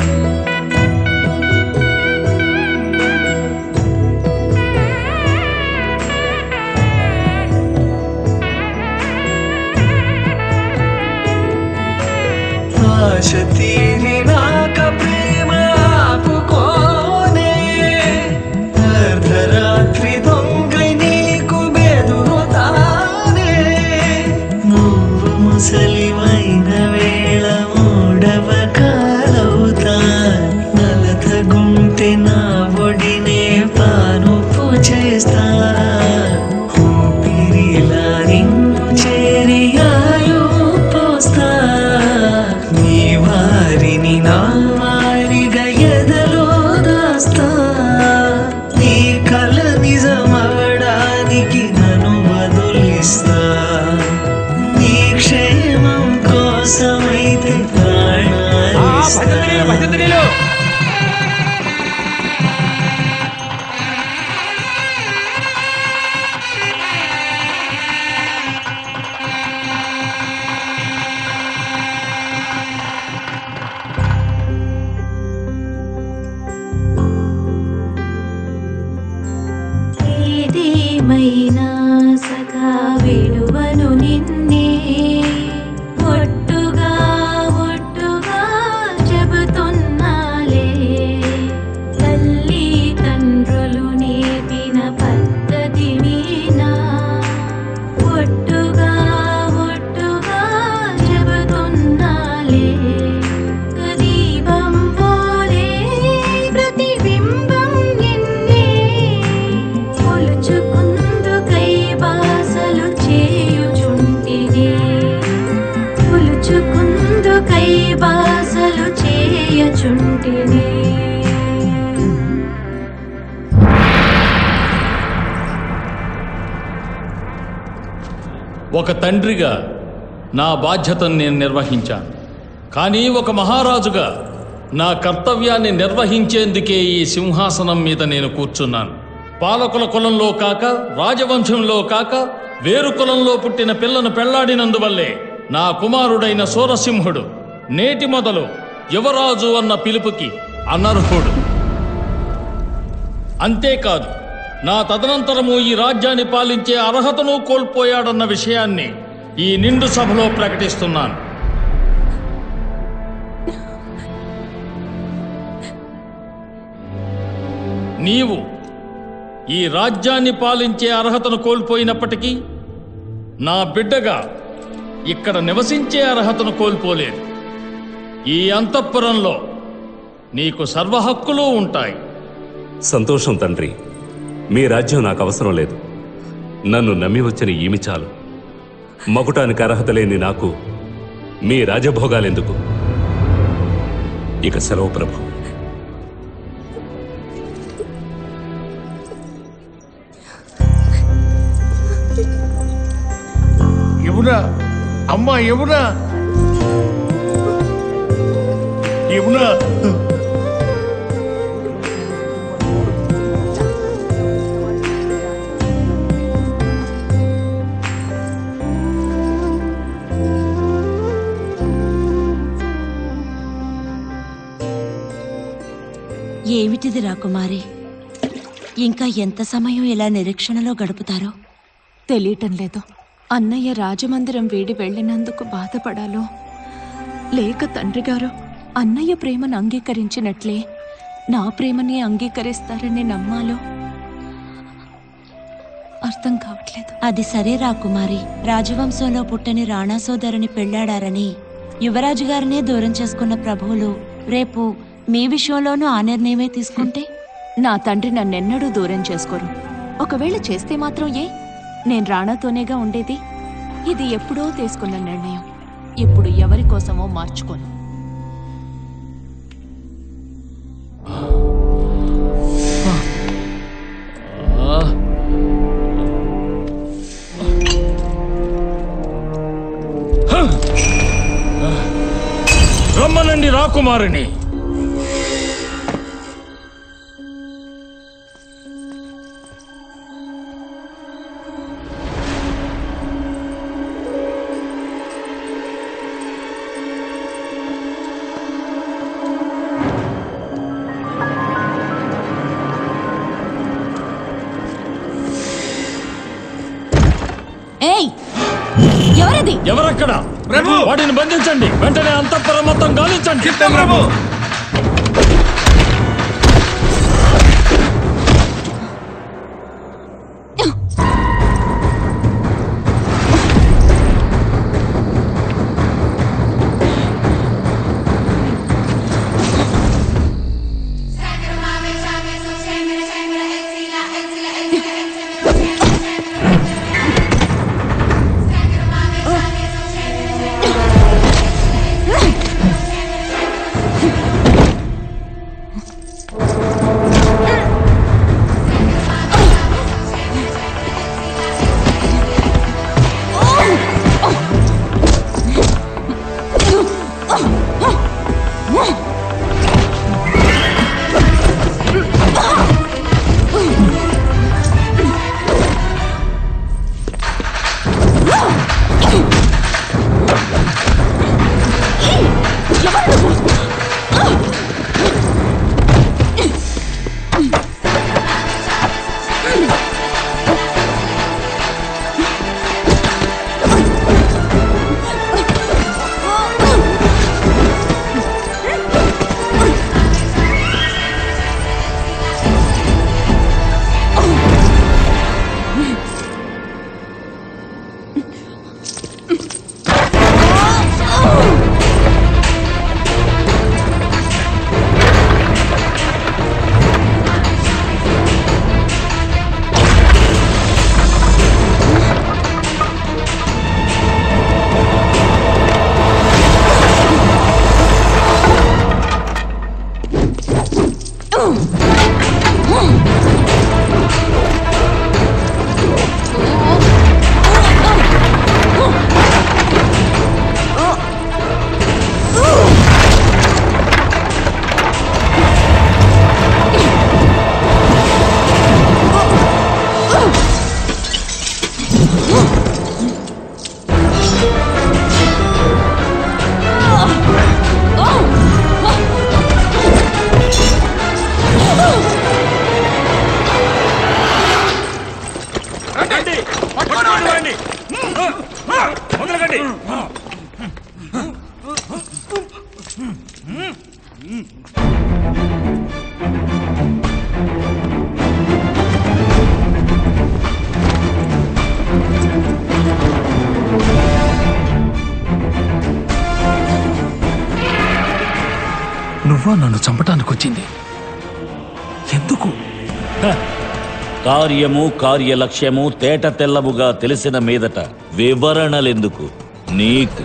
ఆశ తీరినాక ప్రేమ ఆపుకోనే. అర్ధరాత్రి దొంగై నీకు బెదురుతానే. నువ్వు ముసలివైన వేళ మూడవ కాలవుతా. నలతగుంటే నా ఒడినే పానుపు చేస్తా. ఊపిరిలా నిన్ను చేరి ఆయు పోస్తా. నీ వారిని నా వారిగా ఎదలో దాస్తా. నీ కల నిజమవడానికి నన్ను వదిలిస్తా. నీ క్షేమం కోసమైతే ప్రాణాలిస్తా. ఏదేమైనా సఖా విడువను నిన్నే ఒట్టుగా ఒట్టుగా చెబుతున్నాలే. తల్లి తండ్రులు నేర్పిన పద్ధతి మీనా ఒట్టుగా ఒట్టుగా చెబుతున్నాలే. దీపం పోలే ప్రతిబింబం నిన్నే కొలుచుకుందుకై బాసలు చేయుచుంటినే. కొలుచుకుందుకై బాసలు చేయుచుంటినే. ఒక తండ్రిగా నా బాధ్యతను నేను నిర్వహించాను. కానీ ఒక మహారాజుగా నా కర్తవ్యాన్ని నిర్వహించేందుకే ఈ సింహాసనం మీద నేను కూర్చున్నాను. పాలకుల కులంలో కాక రాజవంశంలో కాక వేరు కులంలో పుట్టిన పిల్లను పెళ్లాడినందువల్లే నా కుమారుడైన సూరసింహుడు నేటి మొదలు యువరాజు అన్న పిలుపుకి అనర్హుడు. అంతేకాదు, నా తదనంతరము ఈ రాజ్యాన్ని పాలించే అర్హతను కోల్పోయాడన్న విషయాన్ని ఈ నిండు సభలో ప్రకటిస్తున్నాను. నీవు ఈ రాజ్యాన్ని పాలించే అర్హతను కోల్పోయినప్పటికీ నా బిడ్డగా ఇక్కడ నివసించే అర్హతను కోల్పోలేదు. ఈ అంతఃపురంలో నీకు సర్వహక్కులు ఉంటాయి. సంతోషం తండ్రి. మీ రాజ్యం నాకు అవసరం లేదు. నన్ను నమ్మి వచ్చిన ఈమె చాలు. మకుటానికి అర్హత లేని నాకు మీ రాజభోగాలెందుకు? ఇక సెలవు ప్రభు. యమునా, అమ్మా యమునా, యమునా. ఏమిటిది రాకుమారి? ఇంకా ఎంత సమయం ఇలా నిరీక్షణలో గడుపుతారో తెలియటం లేదు. అన్నయ్య రాజమందిరం వీడి వెళ్ళినందుకు బాధపడాలో, లేక తండ్రి గారు అన్నయ్య ప్రేమను అంగీకరించినట్లే నా ప్రేమని అంగీకరిస్తారని నమ్మాలో అర్థం కావట్లేదు. అది సరే రాకుమారి, రాజవంశంలో పుట్టని రాణా సోదరుని పెళ్లాడారని యువరాజు గారినే దూరం చేసుకున్న ప్రభువులు రేపు మీ విషయంలోనూ ఆ నిర్ణయమే తీసుకుంటే? నా తండ్రి నన్నెన్నడూ దూరం చేసుకోరు. ఒకవేళ చేస్తే మాత్రం ఏ, నేను రాణాతోనేగా ఉండేది. ఇది ఎప్పుడో తీసుకున్న నిర్ణయం. ఇప్పుడు ఎవరి కోసమో మార్చుకోను. రమ్మనండి రాకుమారిని. ఎవరది? ఎవరక్కడ? ప్రభు, వాటిని బంధించండి. వెంటనే అంతఃపురం మొత్తం గాలించండి. ప్రభు. వదలకండి వదలకండి నువ్వా నన్ను చంపటానికి వచ్చింది? ఎందుకు? కార్యము కార్య లక్ష్యము తేట తెల్లముగా తెలిసిన మీదట వివరణలెందుకు నీకు?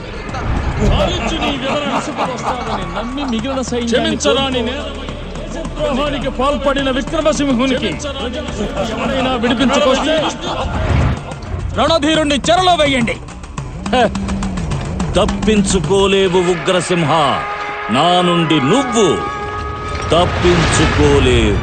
క్షమించరాని ద్రోహానికి పాల్పడిన విక్రమసింహునికి ఎవరైనా విడిపించుకొస్తే రణధీరుణ్ణి చెరలో వేయండి. తప్పించుకోలేవు ఉగ్రసింహ, నా నుండి నువ్వు తప్పించుకోలేవు.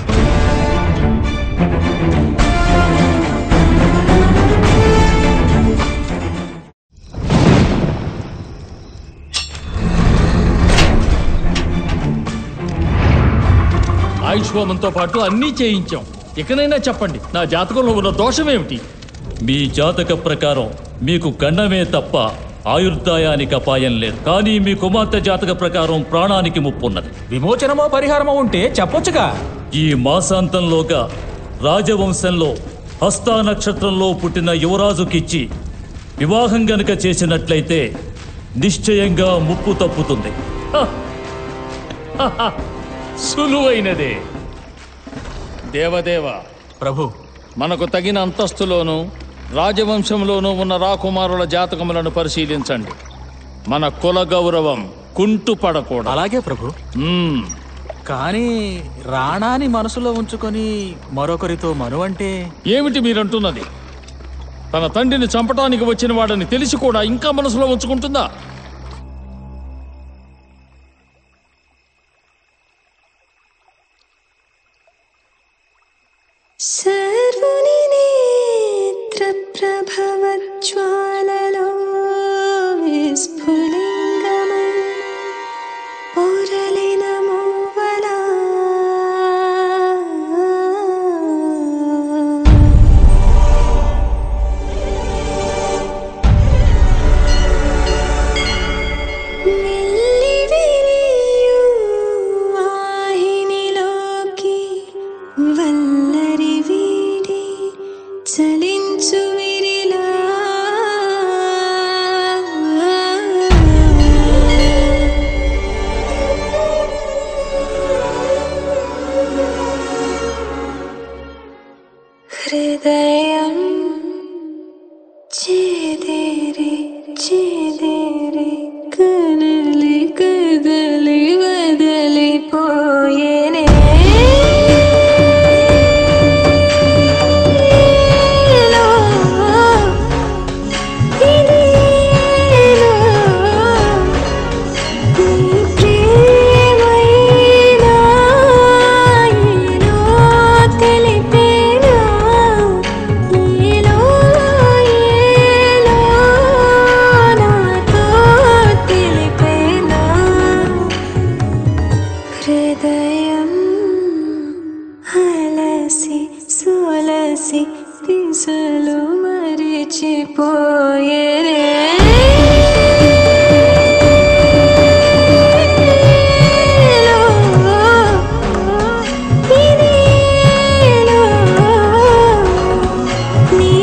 ఆయుష్హోమంతో పాటు అన్నీ చేయించాం. ఇకనైనా చెప్పండి, నా జాతకంలో ఉన్న దోషం ఏమిటి? మీ జాతక ప్రకారం మీకు గండమే తప్ప ఆయుర్దాయానికి అపాయం లేదు. కానీ మీ కుమార్తె జాతక ప్రకారం ప్రాణానికి ముప్పున్నది. విమోచనమో పరిహారమో ఉంటే చెప్పొచ్చుగా. ఈ మాసాంతంలోగా రాజవంశంలో హస్తా నక్షత్రంలో పుట్టిన యువరాజుకిచ్చి వివాహం గనుక చేసినట్లయితే నిశ్చయంగా ముప్పు తప్పుతుంది. సులువైనదే. దేవదేవ ప్రభు, మనకు తగిన అంతస్తులోనూ రాజవంశంలోనూ ఉన్న రాకుమారుల జాతకములను పరిశీలించండి. మన కుల గౌరవం కుంటు పడకూడదు. అలాగే ప్రభు. కానీ రాణాని మనసులో ఉంచుకొని మరొకరితో మను అంటే ఏమిటి మీరంటున్నది? తన తండ్రిని చంపటానికి వచ్చిన వాడని తెలిసి కూడా ఇంకా మనసులో ఉంచుకుంటుందా? సర్వుని నేత్ర ప్రభవజ్వాలలో విస్ఫులింగమై పొరలిన మూవలా మెల్లి విరియు వాహినిలోకి వల్లరి వీడి చలించు విరిలా హృదయం చేదేరి చేదేరి కదలి కదలి వదలిపోయేనే హృదయం అలసి సోలసి దిశలు మరిచిపోయేనే నీ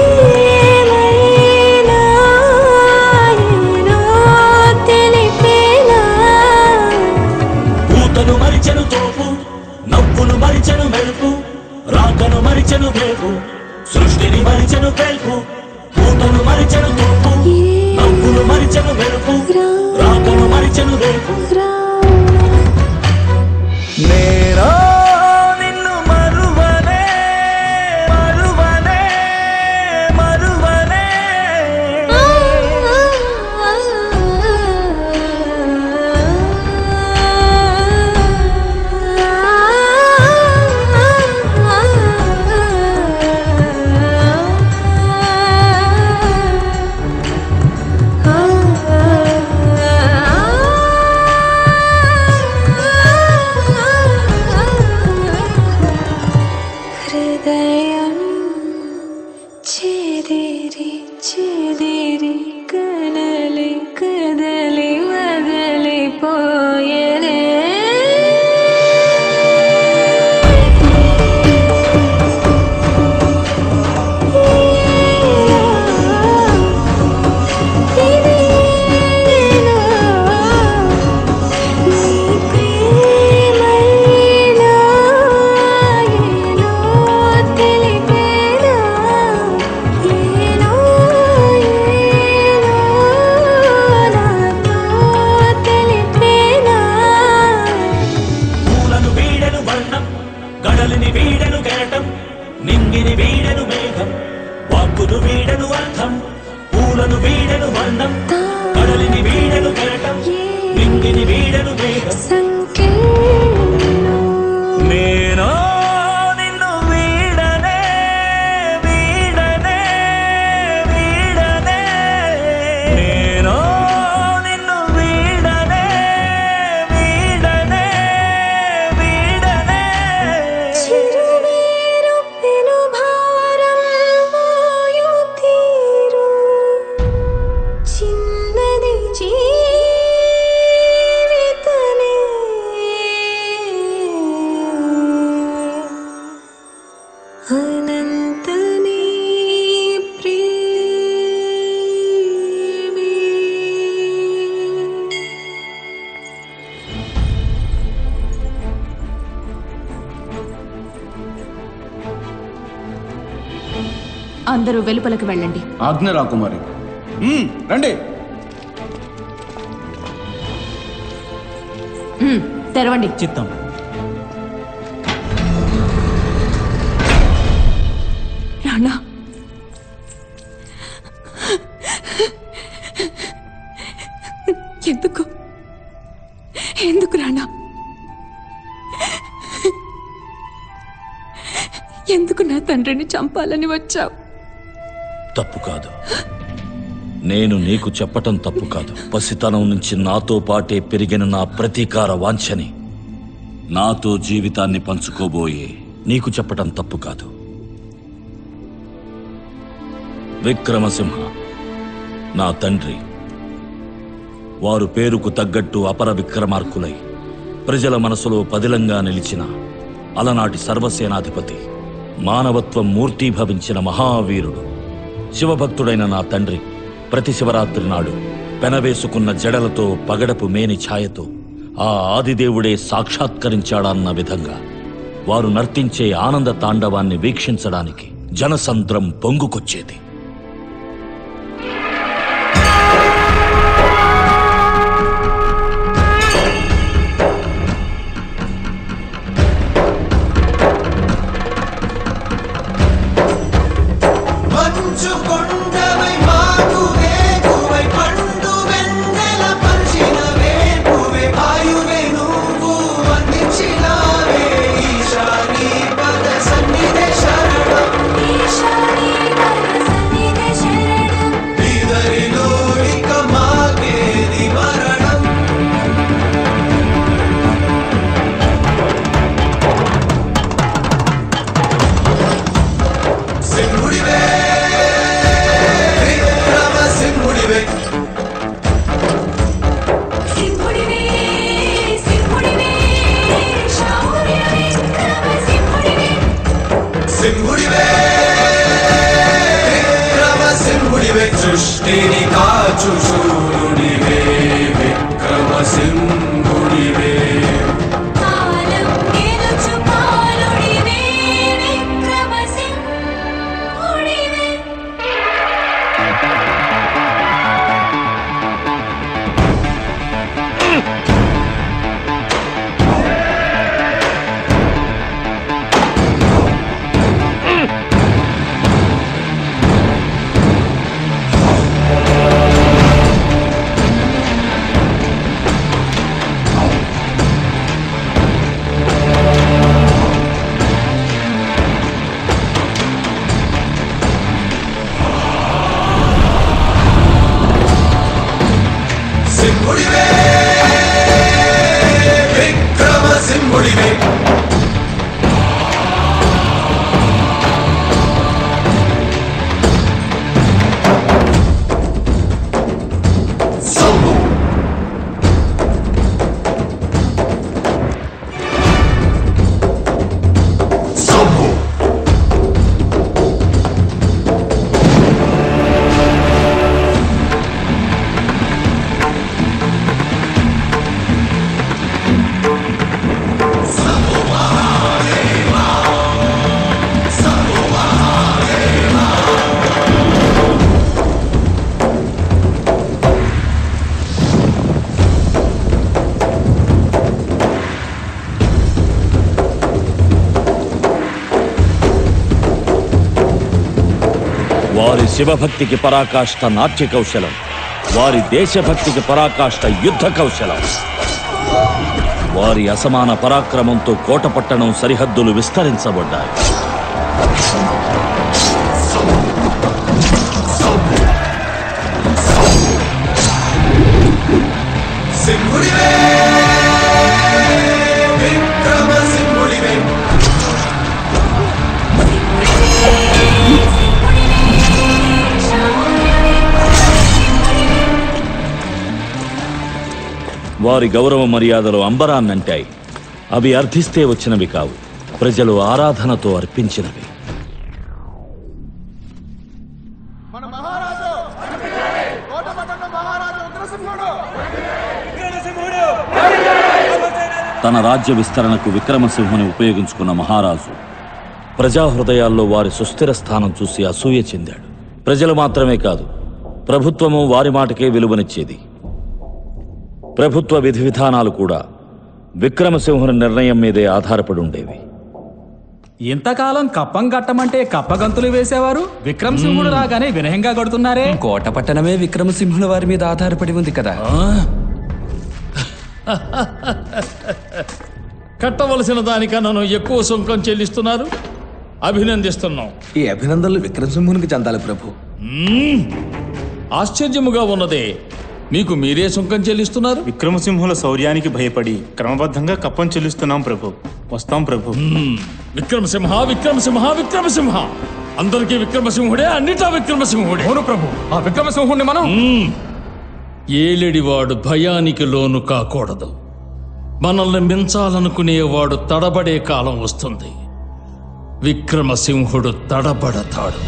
ప్రేమైనా ఏదో తెలిపేనా పూతను మరిచెను తోపు, నవ్వును మరిచెను మెరుపు, రాకను మరిచెను వేపు, సృష్టిని మరిచెను పేల్పు. పూతను మరిచెను తోపు, నవ్వును మరిచెను మెరుపు, రాకను మరిచెను వేపు. నేనో నిన్ను మరువనే మరువనే మరువనే చెదిరి కలలి కదలి వదలిపోయేనే నింగిని వీడను మేఘం వాక్కును వీడను అర్థం పూలను వీడను వర్ణం కడలిని వీడను కెరటం నింగిని వీడను మేఘం నేనో నిన్ను వీడనే వీడనే వీడనే నేనో నిన్ను వీడనే వీడనే వీడనే చిన్నది జీవితమే అనంతమే ప్రేమే అందరూ వెలుపలకు వెళ్ళండి. ఆజ్ఞ రాకుమారి. రండి. మ్మ్, తెరవండి. చిత్తం. రాణా, ఎందుకు ఎందుకు రాణా ఎందుకు నా తండ్రిని చంపాలని వచ్చావు? తప్పు కాదు. నేను నీకు చెప్పటం తప్పు కాదు. పసితనం నుంచి నాతో పాటే పెరిగిన నా ప్రతీకార వాంఛని నాతో జీవితాన్ని పంచుకోబోయే నీకు చెప్పటం తప్పు కాదు. విక్రమసింహ నా తండ్రి. వారు పేరుకు తగ్గట్టు అపర విక్రమార్కులై ప్రజల మనసులో పదిలంగా నిలిచిన అలనాటి సర్వసేనాధిపతి, మానవత్వం మూర్తీభవించిన మహావీరుడు, శివభక్తుడైన నా తండ్రి ప్రతి శివరాత్రి నాడు పెనవేసుకున్న జడలతో పగడపు మేని ఛాయతో ఆ ఆదిదేవుడే సాక్షాత్కరించాడన్న విధంగా వారు నర్తించే ఆనంద తాండవాన్ని వీక్షించడానికి జనసంద్రం పొంగుకొచ్చేది. సృష్టిని కాచు శూరుడివే విక్రమసింహుడివే. కాలం గెలుచు పాలుడివే విక్రమసింహుడివే. శివభక్తికి పరాకాష్ఠ నాట్య కౌశలం, వారి దేశభక్తికి పరాకాష్ఠ యుద్ధ కౌశలం. వారి అసమాన పరాక్రమంతో కోటపట్టణం సరిహద్దులు విస్తరించబడ్డాయి. వారి గౌరవ మర్యాదలు అంబరాన్నంటాయి. అవి అర్థిస్తే వచ్చినవి కావు, ప్రజలు ఆరాధనతో అర్పించినవి. తన రాజ్య విస్తరణకు విక్రమసింహుని ఉపయోగించుకున్న మహారాజు ప్రజా హృదయాల్లో వారి సుస్థిర స్థానం చూసి అసూయ చెందాడు. ప్రజలు మాత్రమే కాదు, ప్రభుత్వము వారి మాటకే విలువనిచ్చేది. ప్రభుత్వ విధి విధానాలు కూడా విక్రమసింహుని నిర్ణయం మీదే ఆధారపడి ఉండేవి. ఇంతకాలం కప్పం కట్టమంటే కప్పగంతులు వేసేవారు, విక్రమసింహుడు రాగానే వినయంగా కడుతున్నారే. కోట పట్టణమే విక్రమసింహుల వారి మీద ఆధారపడి ఉంది కదా. కట్టవలసిన దానికన్నా ఎక్కువ సుంకం చెల్లిస్తున్నారు. అభినందిస్తున్నాం. ఈ అభినందనలు విక్రమసింహునికి చెందాలి ప్రభు. ఆశ్చర్యముగా ఉన్నదే, మీకు మీరే సుంకం చెల్లిస్తున్నారు. విక్రమసింహుల శౌర్యానికి భయపడి క్రమబద్ధంగా కప్పం చెల్లిస్తున్నాం ప్రభు. వస్తాం ప్రభు. విక్రమసింహ విక్రమసింహ విక్రమసింహ అందరికీ విక్రమసింహుడే, అన్నిటా విక్రమసింహుడే. అవును ప్రభు, ఆ విక్రమసింహుడిని మనం ఏలిడివాడు భయానికి లోను కాకూడదు. మనల్ని మించాలనుకునేవాడు తడబడే కాలం వస్తుంది. విక్రమసింహుడు తడబడతాడు.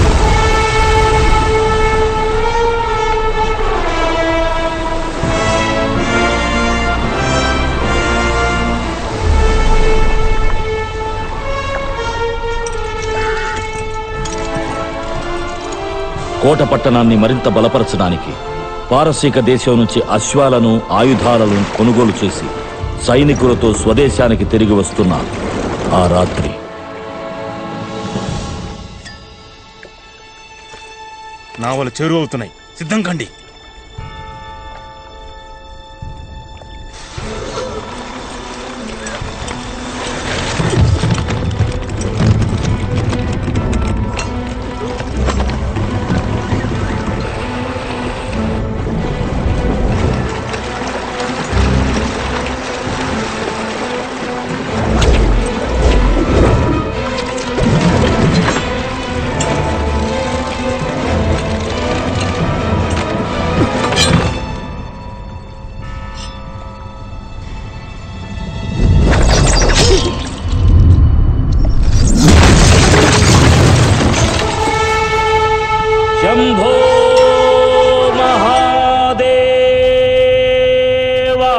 కోట పట్టణాన్ని మరింత బలపరచడానికి పారసీక దేశం నుంచి అశ్వాలను, ఆయుధాలను కొనుగోలు చేసి సైనికులతో స్వదేశానికి తిరిగి వస్తున్నారు. ఆ రాత్రి నావలు చేరువవుతున్నాయి. సిద్ధం కండి. శంభో మహాదేవా.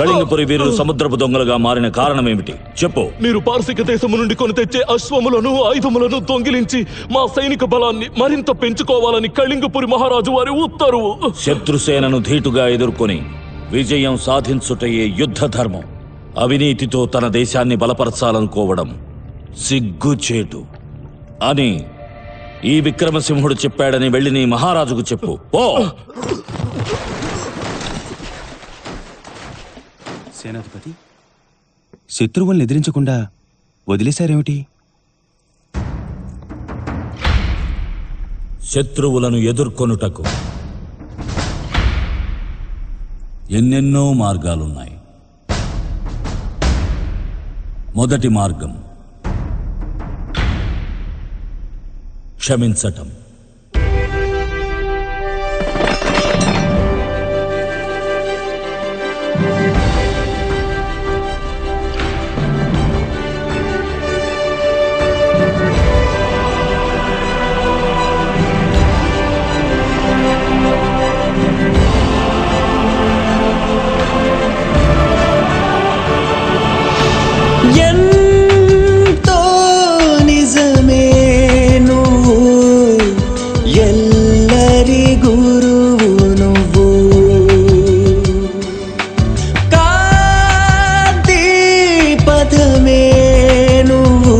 కళింగపురి వీరులు సముద్రపు దొంగలుగా మారిన కారణం ఏమిటి చెప్పు. మీరు పార్శిక దేశము నుండి కొని తెచ్చే అశ్వములను ఆయుధములను దొంగిలించి మా సైనిక బలాన్ని మరింత పెంచుకోవాలని కళింగపురి మహారాజు వారి ఉత్తర్వు. శత్రుసేనను ధీటుగా ఎదుర్కొని విజయం సాధించుటయే యుద్ధ ధర్మం. అవినీతితో తన దేశాన్ని బలపరచాలనుకోవడం సిగ్గుచేటు అని ఈ విక్రమసింహుడు చెప్పాడని వెళ్ళి నీ మహారాజుకు చెప్పు. ఓ సేనాధిపతి, శత్రువుల్ని ఎదిరించకుండా వదిలేశారేమిటి? శత్రువులను ఎదుర్కొనుటకు ఎన్నెన్నో మార్గాలున్నాయి. మొదటి మార్గం క్షమించటం. ఎంతో నిజమే నువ్వు, ఎల్లరి గురువు నువ్వు, కాంతి పదమే నువ్వు,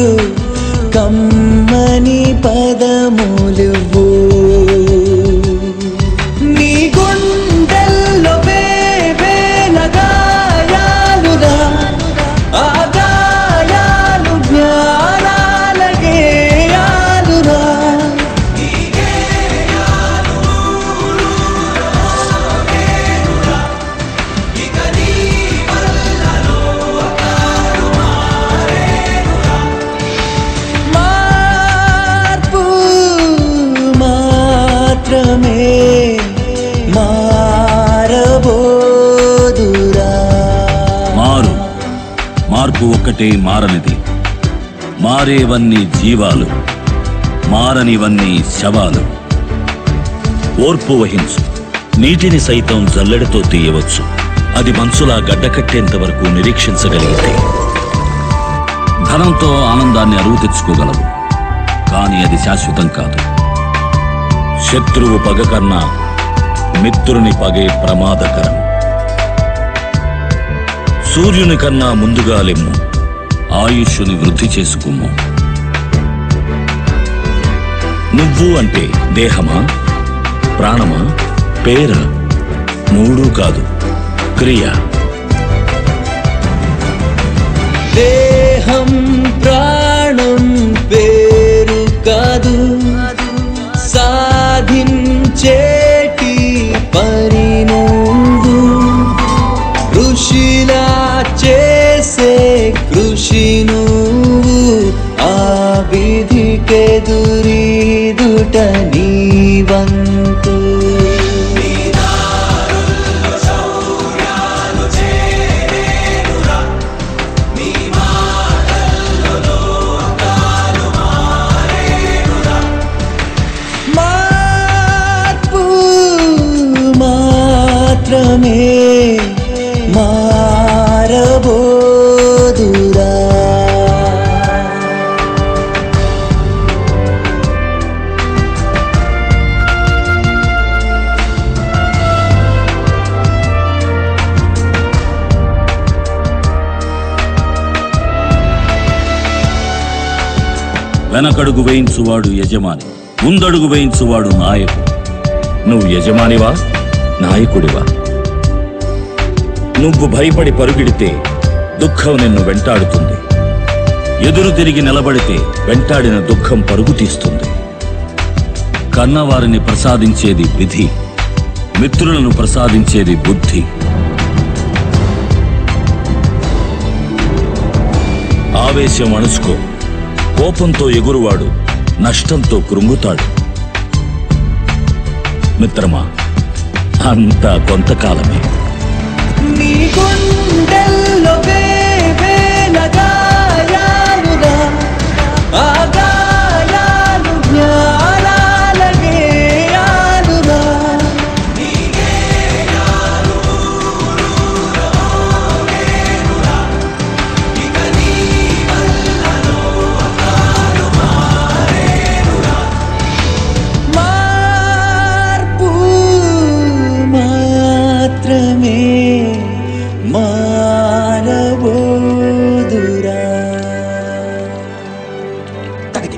కమ్మని పదములువు, నీ గుండెల్లో వేవేల గాయాలురా, ఆ గాయాలు జ్ఞానాల గేయాలురా. మార్పు మాత్రమే మారబోదురా. మారు మార్పు ఒక్కటే మారనిది. మారేవన్నీ జీవాలు, మారనివన్నీ శవాలు. ఓర్పు వహించు. నీటిని సైతం జల్లెడతో తీయవచ్చు. అది మంచులా గడ్డకట్టేంత వరకు నిరీక్షించగలిగితే. ధనంతో ఆనందాన్ని అరువు తెచ్చుకోగలవు, కానీ అది శాశ్వతం కాదు. శత్రువు పగ కన్నా మిత్రుని పగే ప్రమాదకరం. సూర్యుని కన్నా ముందుగా లెమ్ము, ఆయుష్ని వృద్ధి చేసుకుమ్ము. నువ్వు అంటే దేహమా, ప్రాణమా, పేర? మూడూ కాదు, క్రియ. దేహం ప్రాణం పేరు కాదు, సాధించేటి పని నువ్వు, ఋషిలా చేసే కృషి నువ్వు, ఆ విధికెదురీదుట నీ వంతు. మార్పు మాత్రమే మారబోదురా. వెనకడుగు వేయించువాడు యజమాని, ముందడుగు వేయించువాడు నాయకుడు. నువ్వు యజమానివా, నాయకుడివా? నువ్వు భయపడి పరుగిడితే దుఃఖం నిన్ను వెంటాడుతుంది. ఎదురు తిరిగి నిలబడితే వెంటాడిన దుఃఖం పరుగు తీస్తుంది. కన్నవారిని ప్రసాదించేది విధి, మిత్రులను ప్రసాదించేది బుద్ధి. ఆవేశం అణుచుకో. కోపంతో ఎగురువాడు నష్టంతో కృంగుతాడు. మిత్రమా, అంతా కొంతకాలమే. నీ గుండెల్లో వేవేల గాయాలురా, ఆ గాయాలు జ్ఞానాల గేయాలురా.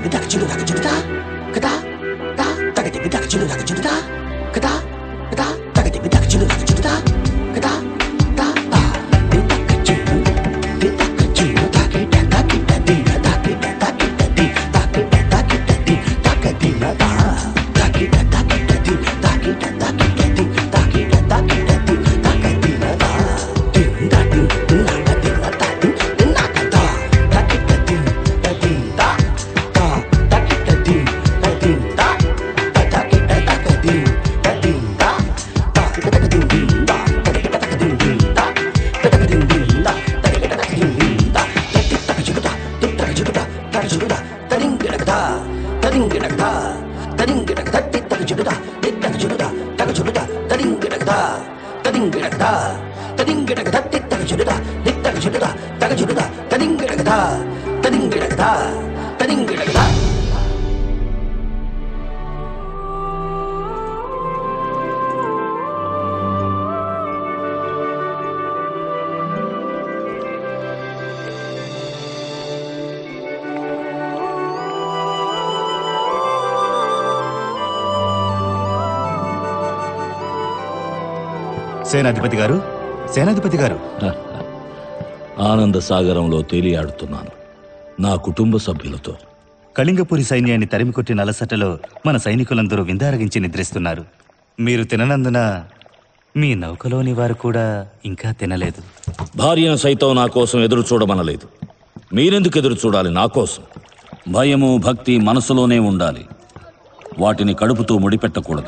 సేనాధిపతి గారు సేనాధిపతి గారు ఆనంద సాగరంలో తేలియాడుతున్నాను నా కుటుంబ సభ్యులతో. కళింగపురి సైన్యాన్ని తరిమికొట్టిన అలసటలో మన సైనికులందరూ విందారగించి నిద్రిస్తున్నారు. మీరు తిననందున మీ నౌకలోని వారు కూడా ఇంకా తినలేదు. భార్యను సైతం నా కోసం ఎదురు చూడమనలేదు. మీరెందుకు ఎదురు చూడాలి నా కోసం? భయము భక్తి మనసులోనే ఉండాలి. వాటిని కడుపుతో ముడిపెట్టకూడదు.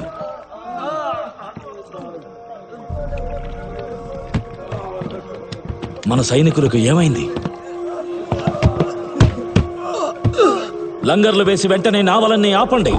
మన సైనికులకు ఏమైంది? లంగర్లు వేసి వెంటనే నావలన్నీ ఆపండి.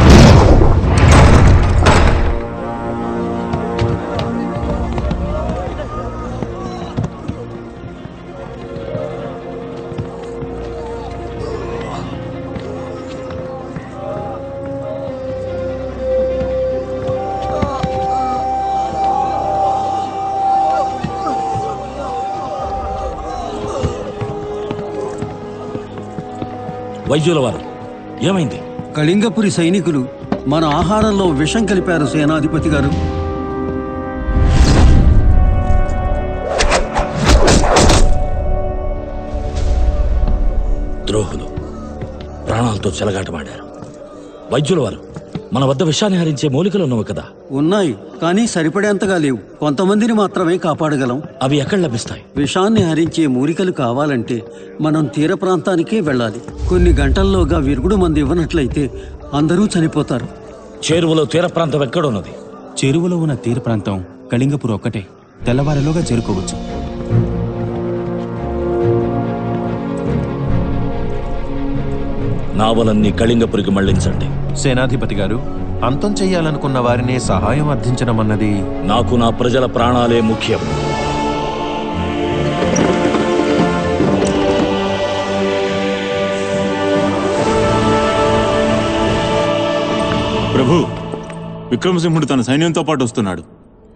వైద్యుల వారు ఏమైంది? కళింగపురి సైనికులు మన ఆహారంలో విషం కలిపారు సేనాధిపతి గారు. ద్రోహులు ప్రాణాలతో చెలగాటమాడారు. వైద్యుల వారు మన వద్ద విషాన్ని హరించే మూలికలు ఉన్నవి కదా? ఉన్నాయి, కానీ సరిపడేంతగా లేవు. కొంతమందిని మాత్రమే కాపాడగలం. అవి ఎక్కడ లభిస్తాయి? విషాన్ని హరించే మూలికలు కావాలంటే మనం తీర ప్రాంతానికే వెళ్ళాలి. కొన్ని గంటల్లోగా విరుగుడు మంది ఇవ్వనట్లయితే అందరూ చనిపోతారు. చేరువలో తీర ప్రాంతం ఎక్కడున్నది? చెరువులో ఉన్న తీర ప్రాంతం కళింగపురం ఒక్కటే. తెల్లవారిలోగా చేరుకోవచ్చు. నావలన్నీ కళింగపురికి మళ్లించండి. సేనాధిపతి గారు, అంతం చెయ్యాలనుకున్న వారినే సహాయం అర్థించడం అన్నది నాకు నా ప్రజల ప్రాణాలే ముఖ్యం. ప్రభు, విక్రమసింహుడు తన సైన్యంతో పాటు వస్తున్నాడు.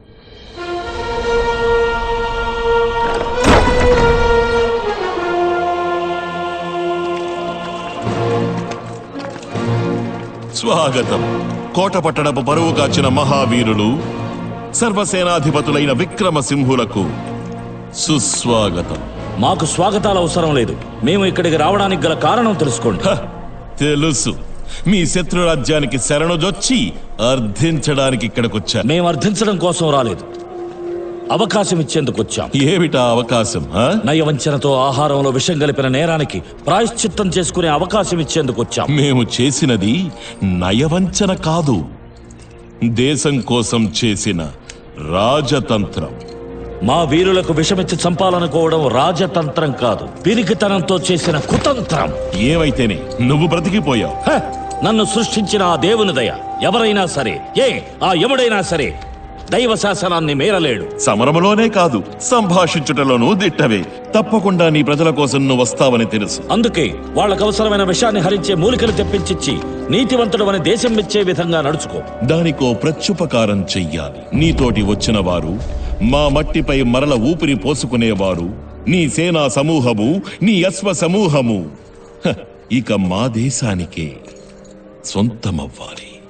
స్వాగతం. కోట పట్టణపు పరువు కాచిన మహావీరులు, సర్వసేనాధిపతులైన విక్రమసింహులకు సుస్వాగతం. మాకు స్వాగతాలు అవసరం లేదు. మేము ఇక్కడికి రావడానికి గల కారణం తెలుసుకోండి. తెలుసు. మీ శత్రు రాజ్యానికి శరణుజొచ్చి అర్థించడానికి ఇక్కడికొచ్చా. మేము అర్థించడం కోసం రాలేదు, అవకాశం ఇచ్చేందుకు వచ్చాం. ఏమిటా అవకాశం? నయవంచనతో ఆహారంలో విషం కలిపిన నేరానికి ప్రాయశ్చిత్తం చేసుకునే అవకాశం ఇచ్చేందుకు వచ్చాం. మేము చేసినది నయవంచన కాదు, దేశం కోసం చేసిన రాజతంత్రం. మా వీరులకు విషమిచ్చి చంపాలనుకోవడం రాజతంత్రం కాదు, పిరికితనంతో చేసిన కుతంత్రం. ఏమైతేనే నువ్వు బ్రతికిపోయావు. నన్ను సృష్టించిన ఆ దేవుని దయ. ఎవరైనా సరే, ఏ ఆ యముడైనా సరే దైవ శాసనాన్ని మేరలేడు. సమరములోనే కాదు, సంభాషించుటలోనూ దిట్టవే. తప్పకుండా నీ ప్రజల కోసం నువ్వు వస్తావని తెలుసు. అందుకే వాళ్ళకు అవసరమైన విషయాన్ని హరించే మూలికలు తెప్పించిచ్చి నీతివంతుడు అని దేశం మెచ్చే విధంగా నడుచుకో. దానికో ప్రత్యుపకారం చెయ్యాలి. నీతోటి వచ్చిన వారు, మా మట్టిపై మరల ఊపిరి పోసుకునేవారు, నీ సేనా సమూహము, నీ అశ్వ సమూహము ఇక మా దేశానికే సొంతమవ్వాలి.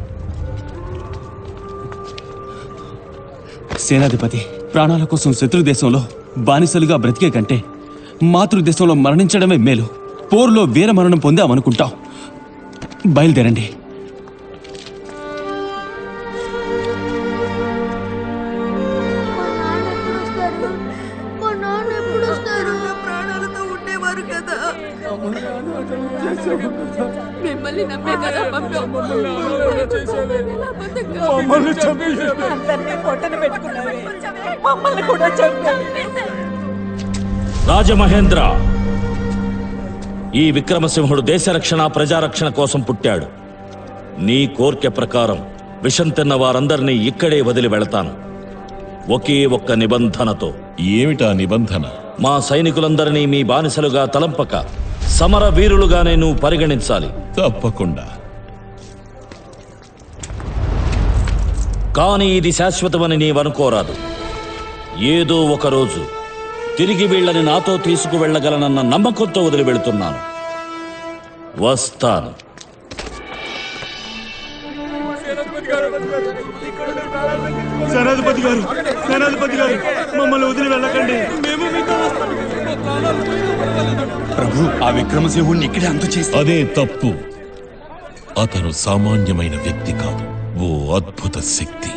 సేనాధిపతి, ప్రాణాల కోసం శత్రు దేశంలో బానిసలుగా బ్రతికే కంటే మాతృదేశంలో మరణించడమే మేలు. పోరులో వీర మరణం పొందామనుకుంటాం. బయలుదేరండి. మిమ్మల్ని నమ్మే కదా మమ్మల్ని కూడా రాజమహేంద్ర, ఈ విక్రమసింహుడు దేశరక్షణ ప్రజారక్షణ కోసం పుట్టాడు. నీ కోర్కె ప్రకారం విషం తిన్న వారందరినీ ఇక్కడే వదిలి వెళతాను, ఒకే ఒక్క నిబంధనతో. ఏమిటా నిబంధన? మా సైనికులందరినీ మీ బానిసలుగా తలంపక సమర వీరులుగానే నువ్వు పరిగణించాలి. తప్పకుండా. కానీ ఇది శాశ్వతమని నీవనుకోరాదు. ఏదో ఒకరోజు తిరిగి వీళ్ళని నాతో తీసుకువెళ్ళగలనన్న నమ్మకంతో వదిలి వెళుతున్నాను. వస్తాను. సేనాధిపతి గారు, సేనాధిపతి గారు, మమ్మల్ని వదిలి వెళ్ళకండి. మేము మీతో వస్తాం. ప్రభు, ఆ విక్రమసింహుడిని ఇక్కడే అంతు చేసి. అదే తప్పు. అతను సామాన్యమైన వ్యక్తి కాదు, ఓ అద్భుత శక్తి.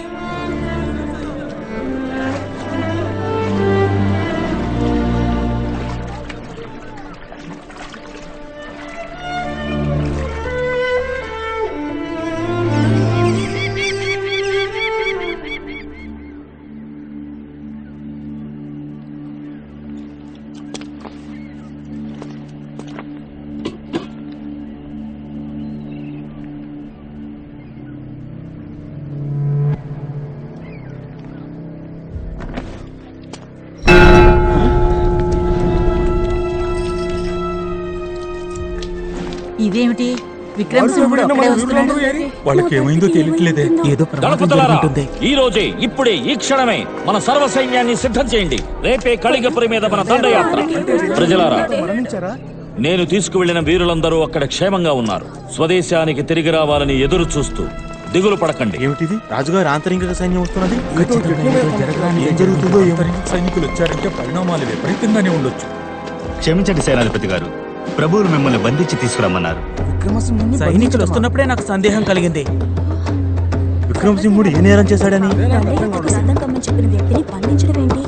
ఇదేమిటి? విక్రమసింహుడు అక్కడే వస్తున్నాడు. వాళ్ళకి ఏమైందో తెలియట్లేదే. ఏదో గణపతులారా, ఈ రోజే, ఇప్పుడే, ఈ క్షణమే మన సర్వ సైన్యాన్ని సిద్ధం చేయండి. రేపే కళింగపురి మీద మన దండయాత్ర. ప్రజలారా, నేను తీసుకువెళ్లిన వీరులందరూ అక్కడ క్షేమంగా ఉన్నారు. స్వదేశానికి తిరిగి రావాలని ఎదురు చూస్తూ దిగులు పడకండి. ఏమిటిది? రాజుగారి ఆంతరింగిక సైన్యం వస్తున్నది. ఏం జరుగుతుందో ఏమో. సైనికులు వచ్చారంటే పరిణామాలు విపరీతంగానే ఉండొచ్చు. క్షమించండి సేనాధిపతి గారు, ప్రభువులు మిమ్మల్ని బంధించి తీసుకురమ్మన్నారు. సైనికులు వస్తున్నప్పుడే నాకు సందేహం కలిగింది. విక్రమసింహుడు ఏ నేరం చేశాడని. సిద్ధం కమ్మని చెప్పిన వ్యక్తిని బంధించడం ఏంటి?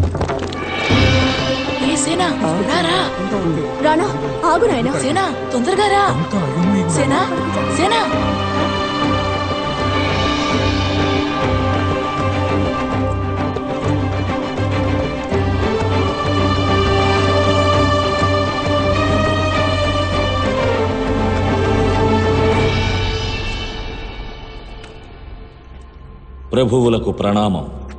ఏ సేనా, రారా. రానా, ఆగు నాయనా. సేనా, తొందరగా రా. సేనా, సేనా. ప్రభువులకు ప్రణామం.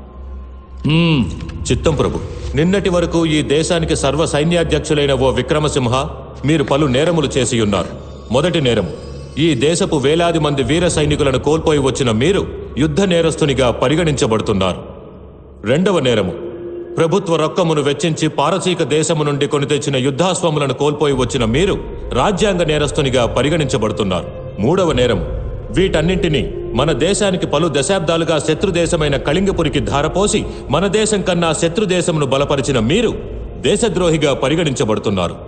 చిత్తం ప్రభు, నిన్నటి వరకు ఈ దేశానికి సర్వ సైన్యాధ్యక్షులైన ఓ విక్రమసింహ, మీరు పలు నేరములు చేసి ఉన్నారు. మొదటి నేరము, ఈ దేశపు వేలాది మంది వీర సైనికులను కోల్పోయి వచ్చిన మీరు యుద్ధ నేరస్తునిగా పరిగణించబడుతున్నారు. రెండవ నేరము, ప్రభుత్వ రొక్కమును వెచ్చించి పారసీక దేశము నుండి కొని తెచ్చిన యుద్ధాశ్వములను కోల్పోయి వచ్చిన మీరు రాజ్యాంగ నేరస్తునిగా పరిగణించబడుతున్నారు. మూడవ నేరము, వీటన్నింటినీ మన దేశానికి పలు దశాబ్దాలుగా శత్రుదేశమైన కళింగపురికి ధారపోసి మన దేశం కన్నా శత్రుదేశమును బలపరిచిన మీరు దేశద్రోహిగా పరిగణించబడుతున్నారు.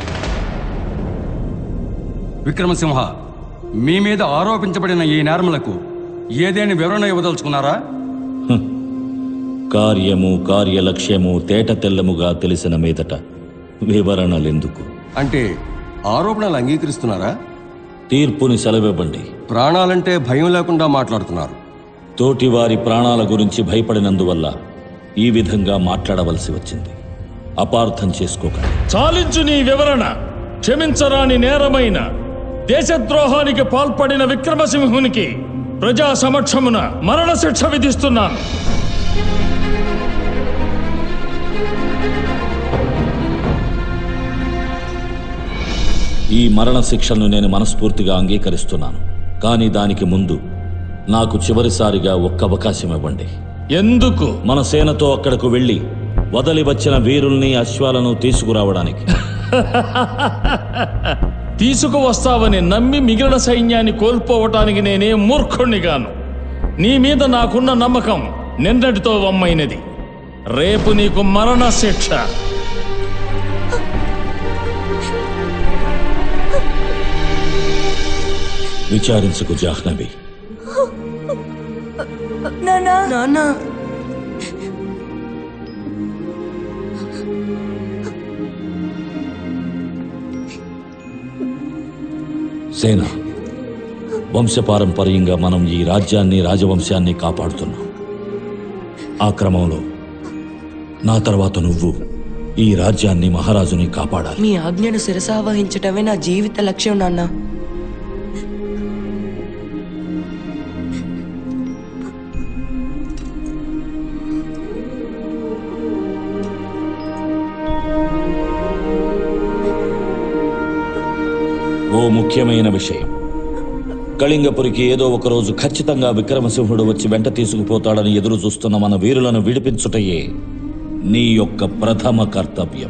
విక్రమసింహ, మీ మీద ఆరోపించబడిన ఈ నేరములకు ఏదైనా వివరణ ఇవ్వదలుచుకున్నారా? కార్యము కార్యలక్ష్యము తేట తెల్లముగా తెలిసిన మీదట వివరణలెందుకు? అంటే ఆరోపణలు అంగీకరిస్తున్నారా? తీర్పుని సెలవివ్వండి. ప్రాణాలంటే భయం లేకుండా మాట్లాడుతున్నారు. తోటివారి ప్రాణాల గురించి భయపడినందువల్ల ఈ విధంగా మాట్లాడవలసి వచ్చింది. అపార్థం చేసుకోకండి. చాలించు నీ వివరణ. క్షమించరాని నేరమైన దేశద్రోహానికి పాల్పడిన విక్రమసింహునికి ప్రజా సమక్షమున మరణశిక్ష విధిస్తున్నాను. ఈ మరణ శిక్షను నేను మనస్ఫూర్తిగా అంగీకరిస్తున్నాను. కానీ దానికి ముందు నాకు చివరిసారిగా ఒక్క అవకాశం ఇవ్వండి. ఎందుకు? మన సేనతో అక్కడకు వెళ్ళి వదలి వచ్చిన వీరుల్ని అశ్వాలను తీసుకురావడానికి. తీసుకువస్తావని నమ్మి మిగిలిన సైన్యాన్ని కోల్పోవటానికి నేనే మూర్ఖుణ్ణిగాను. నీ మీద నాకున్న నమ్మకం నిన్నటితో వమ్మైనది. రేపు నీకు మరణ శిక్ష. విచారించుకు జాహ్నవి. నానా నానా సేన, వంశపారంపర్యంగా మనం ఈ రాజ్యాన్ని రాజవంశాన్ని కాపాడుతున్నాం. ఆ క్రమంలో నా తర్వాత నువ్వు ఈ రాజ్యాన్ని మహారాజుని కాపాడాలి. మీ ఆజ్ఞను శిరసావహించటమే నా జీవిత లక్ష్యం నాన్న. ఓ ముఖ్యమైన విషయం. కళింగపురికి ఏదో ఒక రోజు ఖచ్చితంగా విక్రమసింహుడు వచ్చి వెంట తీసుకుపోతాడని ఎదురు చూస్తున్న మన వీరులను విడిపించుటయే నీ యొక్క ప్రథమ కర్తవ్యం.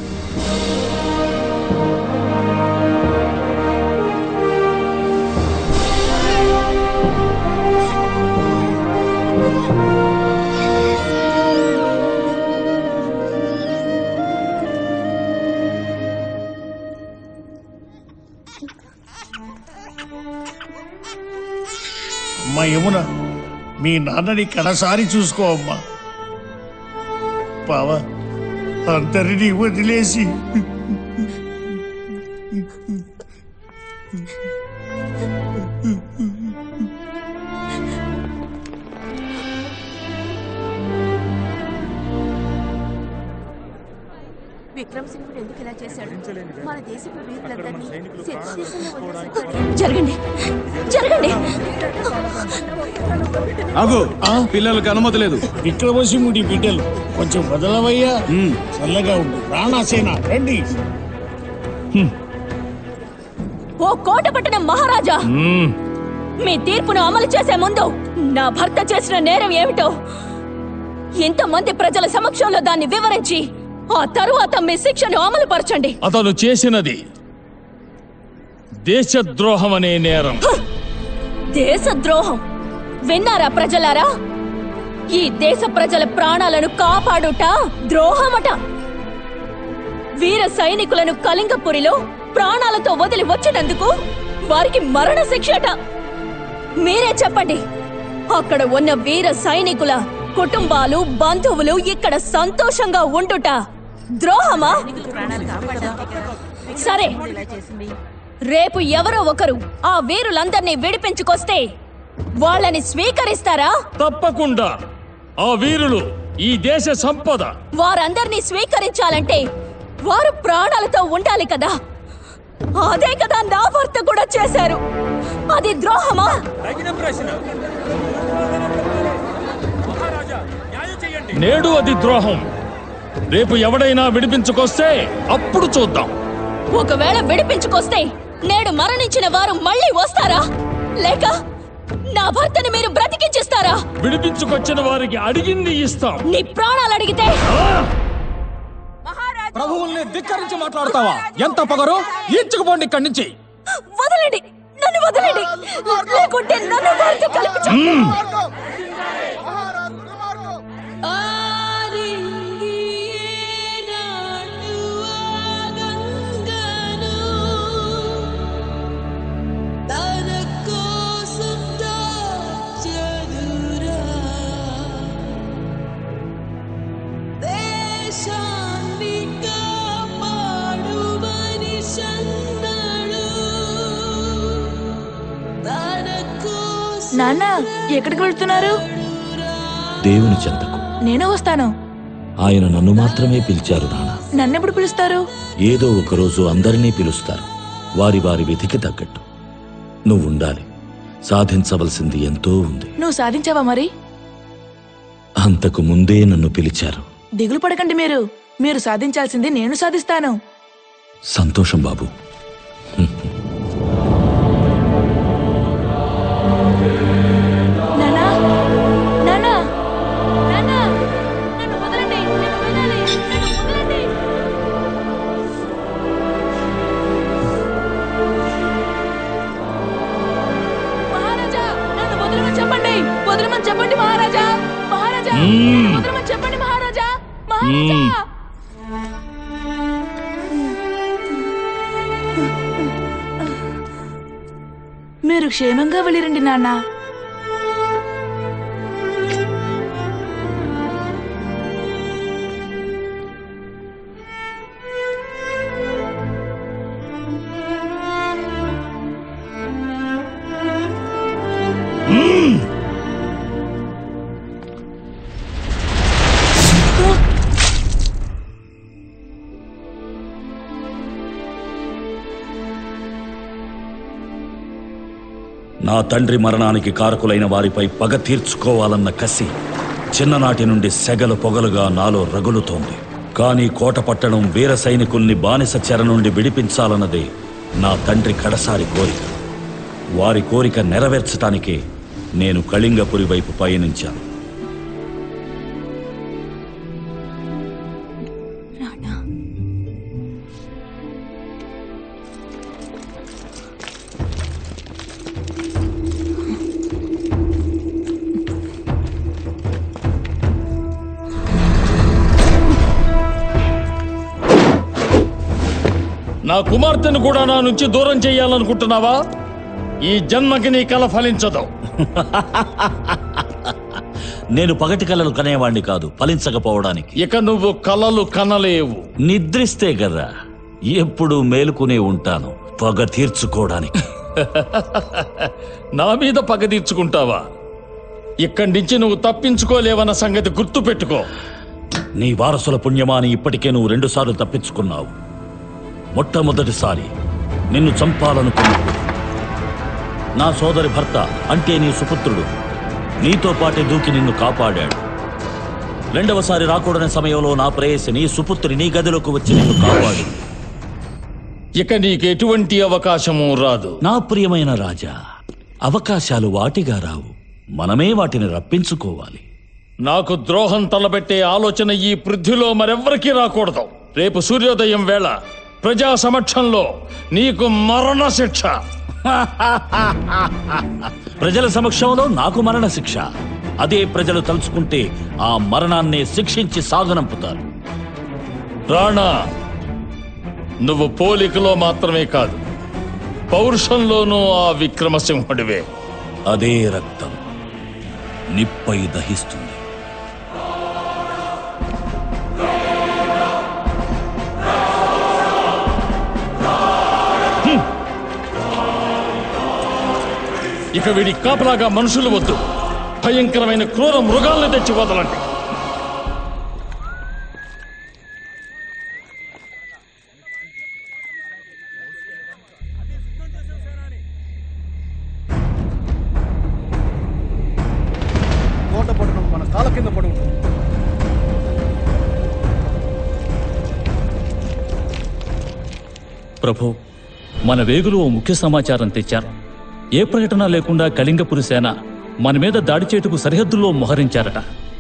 అమ్మా యమున, మీ నాన్నని కడసారి చూసుకో అమ్మా. బావా, అందరినీ వదిలేసి విక్రమసింహుడు ఎందుకు ఇలా చేశాడు? మన దేశపు వీరులందరినీ శత్రుదేశంలో వదిలేశాడు. జరగండి జరగండి. ఆగు, పిల్లలకు అనుమతి లేదు. విక్రమసింహుడి బిడ్డలు కొంచెం వదలవయ్యా. చల్లగా ఉండు. రాణాసేన రండి. ఓ కోటపట్టణం మహారాజా, మీ తీర్పును అమలు చేసే ముందు నా భర్త చేసిన నేరం ఏమిటో ఇంతమంది ప్రజల సమక్షంలో దాన్ని వివరించి ఆ తరువాత మీ శిక్షను అమలు పరచండి. అతను చేసినది దేశద్రోహం అనే నేరం. దేశద్రోహం విన్నారా ప్రజలారా? ఈ దేశ ప్రజల ప్రాణాలను కాపాడుట ద్రోహమట. వీర సైనికులను కళింగపురిలో ప్రాణాలతో వదిలి వచ్చినందుకు వారికి మరణ శిక్షట. మీరే చెప్పండి, అక్కడ ఉన్న వీర సైనికుల కుటుంబాలు బంధువులు ఇక్కడ సంతోషంగా ఉండుట ద్రోహమా? సరే, రేపు ఎవరో ఒకరు ఆ వీరులందరినీ విడిపించుకొస్తే వాళ్ళని స్వీకరిస్తారా? తప్పకుండా. ఆ వీరులు ఈ దేశ సంపద. వారందరినీ స్వీకరించాలంటే వారు ప్రాణాలతో ఉండాలి కదా. అదే కదా నా భర్త కూడా చేశారు. అది ద్రోహమా? నేడు అది ద్రోహం. రేపు ఎవడైనా విడిపించుకొస్తే అప్పుడు చూద్దాం. ఒకవేళ విడిపించుకొస్తే నేడు మరణించిన వారు మళ్ళీ వస్తారా, లేక నా భర్తని మీరు బ్రతికించిస్తారా? విడిపించుకొచ్చిన వారికి అడిగింది ఇస్తాం. నీ ప్రాణాలు అడిగితే ప్రభువుల్ని ధిక్కరించి మాట్లాడతావా? ఎంత పొగరు! ఈడ్చుకుపోండి ఇక్కడి నుంచి. వదలండి, నన్ను వదలండి, లేకుంటే నన్ను వారితో కలిపి చంపేయండి. నాన్న, ఎక్కడికి వెళ్తున్నారు? దేవుని చెంతకు. నేను వస్తాను. ఆయన నన్ను మాత్రమే పిలిచారు నాన్న. నన్నెప్పుడు పిలుస్తారు? ఏదో ఒక రోజు అందరినీ పిలుస్తారు, వారి వారి విధికి తగ్గట్టు. నువ్వు ఉండాలి. సాధించవలసింది ఎంతో ఉంది. నువ్వు సాధించావా మరి? అంతకు ముందే నన్ను పిలిచారు. దిగులు పడకండి మీరు. మీరు సాధించాల్సింది నేను సాధిస్తాను. సంతోషం బాబు. నానా, నానా, నానా, నన్ను వదలండి, నన్ను వదలండి, నన్ను వదలండి. వదలమని చెప్పండి మహారాజా. మహారాజా వదలమని చెప్పండి మహారాజా. మహారాజా మీరు క్షేమంగా వెళ్ళిరండి నాన్న. నా తండ్రి మరణానికి కారకులైన వారిపై పగ తీర్చుకోవాలన్న కసి చిన్ననాటి నుండి సెగలు పొగలుగా నాలో రగులుతోంది. కానీ కోట పట్టణం వీర సైనికుల్ని బానిస చెర నుండి విడిపించాలన్నదే నా తండ్రి కడసారి కోరిక. వారి కోరిక నెరవేర్చటానికే నేను కళింగపురి వైపు పయనించాను. నా కుమార్తెను కూడా నా నుంచి దూరం చేయాలనుకుంటున్నావా? ఈ జన్మకి నీ కల ఫలించదు. నేను పగటి కలలు కనేవాణ్ణి కాదు, ఫలించకపోవడానికి. ఇక నువ్వు కలలు కనలేవు. నిద్రిస్తే కదా ఎప్పుడు మేలుకునే ఉంటాను, పగ తీర్చుకోవడానికి. నా మీద పగ తీర్చుకుంటావా? ఇక్కడి నుంచి నువ్వు తప్పించుకోలేవన్న సంగతి గుర్తు పెట్టుకో. నీ వారసుల పుణ్యమాని ఇప్పటికే నువ్వు రెండుసార్లు తప్పించుకున్నావు. మొట్టమొదటిసారి నిన్ను చంపాలనుకున్నప్పుడు నా సోదరి భర్త అంటే నీ సుపుత్రుడు నీతో పాటే దూకి నిన్ను కాపాడాడు. రెండవసారి రాకూడని సమయంలో నా ప్రేయసి నీ సుపుత్రి నీ గదిలోకి వచ్చి నిన్ను కాపాడు. ఇక నీకు ఎటువంటి అవకాశము రాదు. నా ప్రియమైన రాజా, అవకాశాలు వాటిగా రావు, మనమే వాటిని రప్పించుకోవాలి. నాకు ద్రోహం తలబెట్టే ఆలోచన ఈ పృథ్వీలో మరెవ్వరికీ రాకూడదు. రేపు సూర్యోదయం వేళ ప్రజా సమక్షంలో నీకు మరణ శిక్ష. ప్రజల సమక్షంలో నాకు మరణ శిక్ష. అదే ప్రజలు తలుచుకుంటే ఆ మరణాన్ని శిక్షించి సాగనంపుతారు. రాణా, నువ్వు పోలికలో మాత్రమే కాదు, పౌరుషంలోనూ ఆ విక్రమసింహుడివే. అదే రక్తం నిప్పై దహిస్తుంది. ఇక వీడి కాపలాగా మనుషులు వద్దు, భయంకరమైన క్రూర మృగాలను తెచ్చి వదలండి. కోట పట్టణం మన కాళ్ళ కింద పడి ఉంటుంది. ప్రభు, మన వేగులు ఓ ముఖ్య సమాచారం తెచ్చారు. ఏ ప్రకటన లేకుండా కళింగపురి సేన మన మీద దాడి చేటుకు సరిహద్దుల్లో మోహరించారట.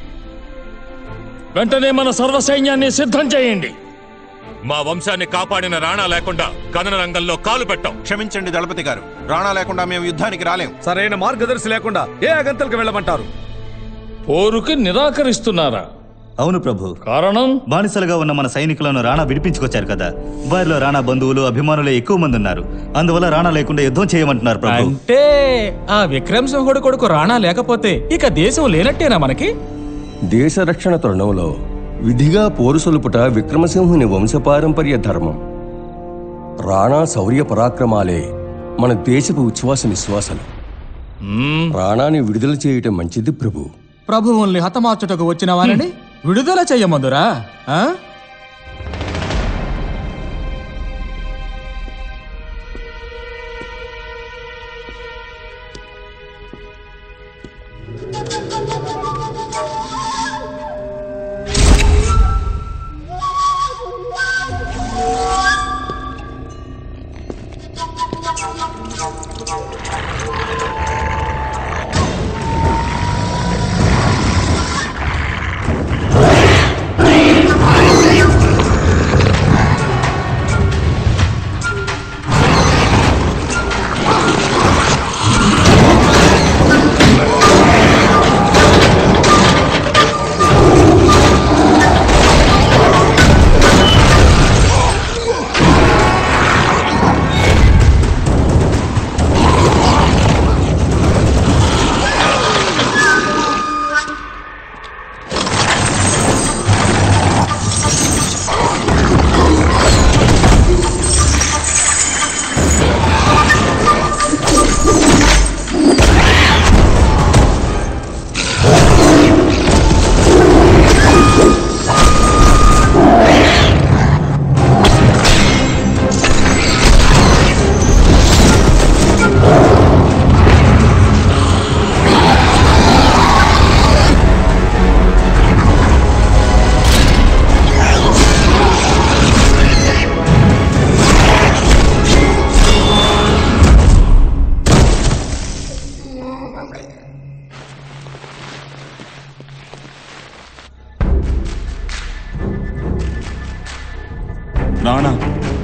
వెంటనే మన సర్వసైన్యాన్ని సిద్ధం చేయండి. మా వంశాన్ని కాపాడిన రాణా లేకుండా కథన రంగంలో కాలు పెట్టాం. క్షమించండి దళపతి గారు, రాణా లేకుండా మేము యుద్ధానికి రాలేం. సరైన మార్గదర్శి లేకుండా ఏ అగంతలకు వెళ్ళమంటారు? పోరుకి నిరాకరిస్తున్నారా? అవును ప్రభు. కారణం? బానిసలుగా ఉన్న మన సైనికులను రాణా విడిపించుకొచ్చారు కదా. వారిలో రాణా బంధువులు అభిమానులు ఎక్కువ మంది ఉన్నారు. అందువల్ల రాణా లేకుండా యుద్ధం చేయమంటున్నారు ప్రభు. అంటే ఆ విక్రమ్ సింహుడు కొడుకు రాణా లేకపోతే ఇక దేశం లేనట్టేనా మనకి? దేశ రక్షణ తరుణంలో విధిగా పోరు సొలుపుట విక్రమసింహుని వంశపారంపర్య ధర్మం. రాణా శౌర్య పరాక్రమాలే మన దేశపు ఉచ్ఛ్వాస నిశ్వాసలు. రాణాని విడుదల చేయటం మంచిది ప్రభు. ప్రభువుల్ని హతమార్చుటకు వచ్చిన వారిని విడుదల చెయ్యమందురా? ఆ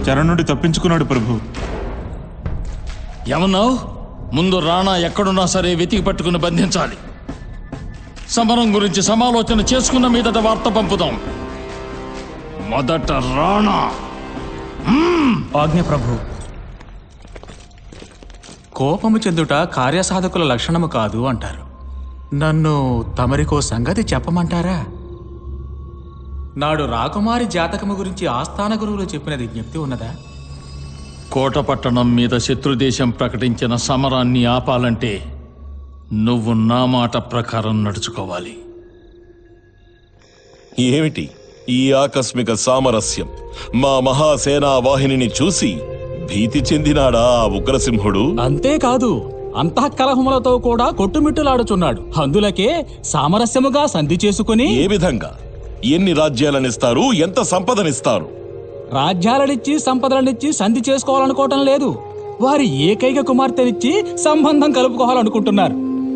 చెర నుండి తప్పించుకున్నాడు ప్రభు. ఏమన్నావు? ముందు రాణా ఎక్కడున్నా సరే వెతికి పట్టుకుని బంధించాలి. సమరం గురించి సమాలోచన చేసుకున్న మీదట వార్త పంపుదాం. మొదట రాణా. ఆజ్ఞ ప్రభు. కోపము చెందుట కార్యసాధకుల లక్షణము కాదు అంటారు. నన్ను తమరికో సంగతి చెప్పమంటారా? నాడు రాకుమారి జాతకము గురించి ఆస్థాన గురువులు చెప్పిన విజ్ఞప్తి ఉన్నదా? కోటపట్టణం మీద శత్రుదేశం ప్రకటించిన సమరాన్ని ఆపాలంటే నువ్వు నా మాట ప్రకారం నడుచుకోవాలి. ఏమిటి ఈ ఆకస్మిక సామరస్యం? మా మహాసేనా వాహినిని చూసి భీతి చెందినాడా ఆ ఉగ్రసింహుడు? అంతేకాదు, అంతఃకలహములతో కూడా కొట్టుమిట్టులాడుచున్నాడు. అందులకే సామరస్యముగా సంధి చేసుకుని. ఏ విధంగా? ఎన్ని రాజ్యాలనిస్తారు? ఎంత సంపదనిస్తారు? రాజ్యాలనిచ్చి సంపదలనిచ్చి సంధి చేసుకోవాలనుకోవటం లేదు. వారి ఏకైక కుమార్తెనిచ్చి సంబంధం కలుపుకోవాలనుకుంటున్నారు.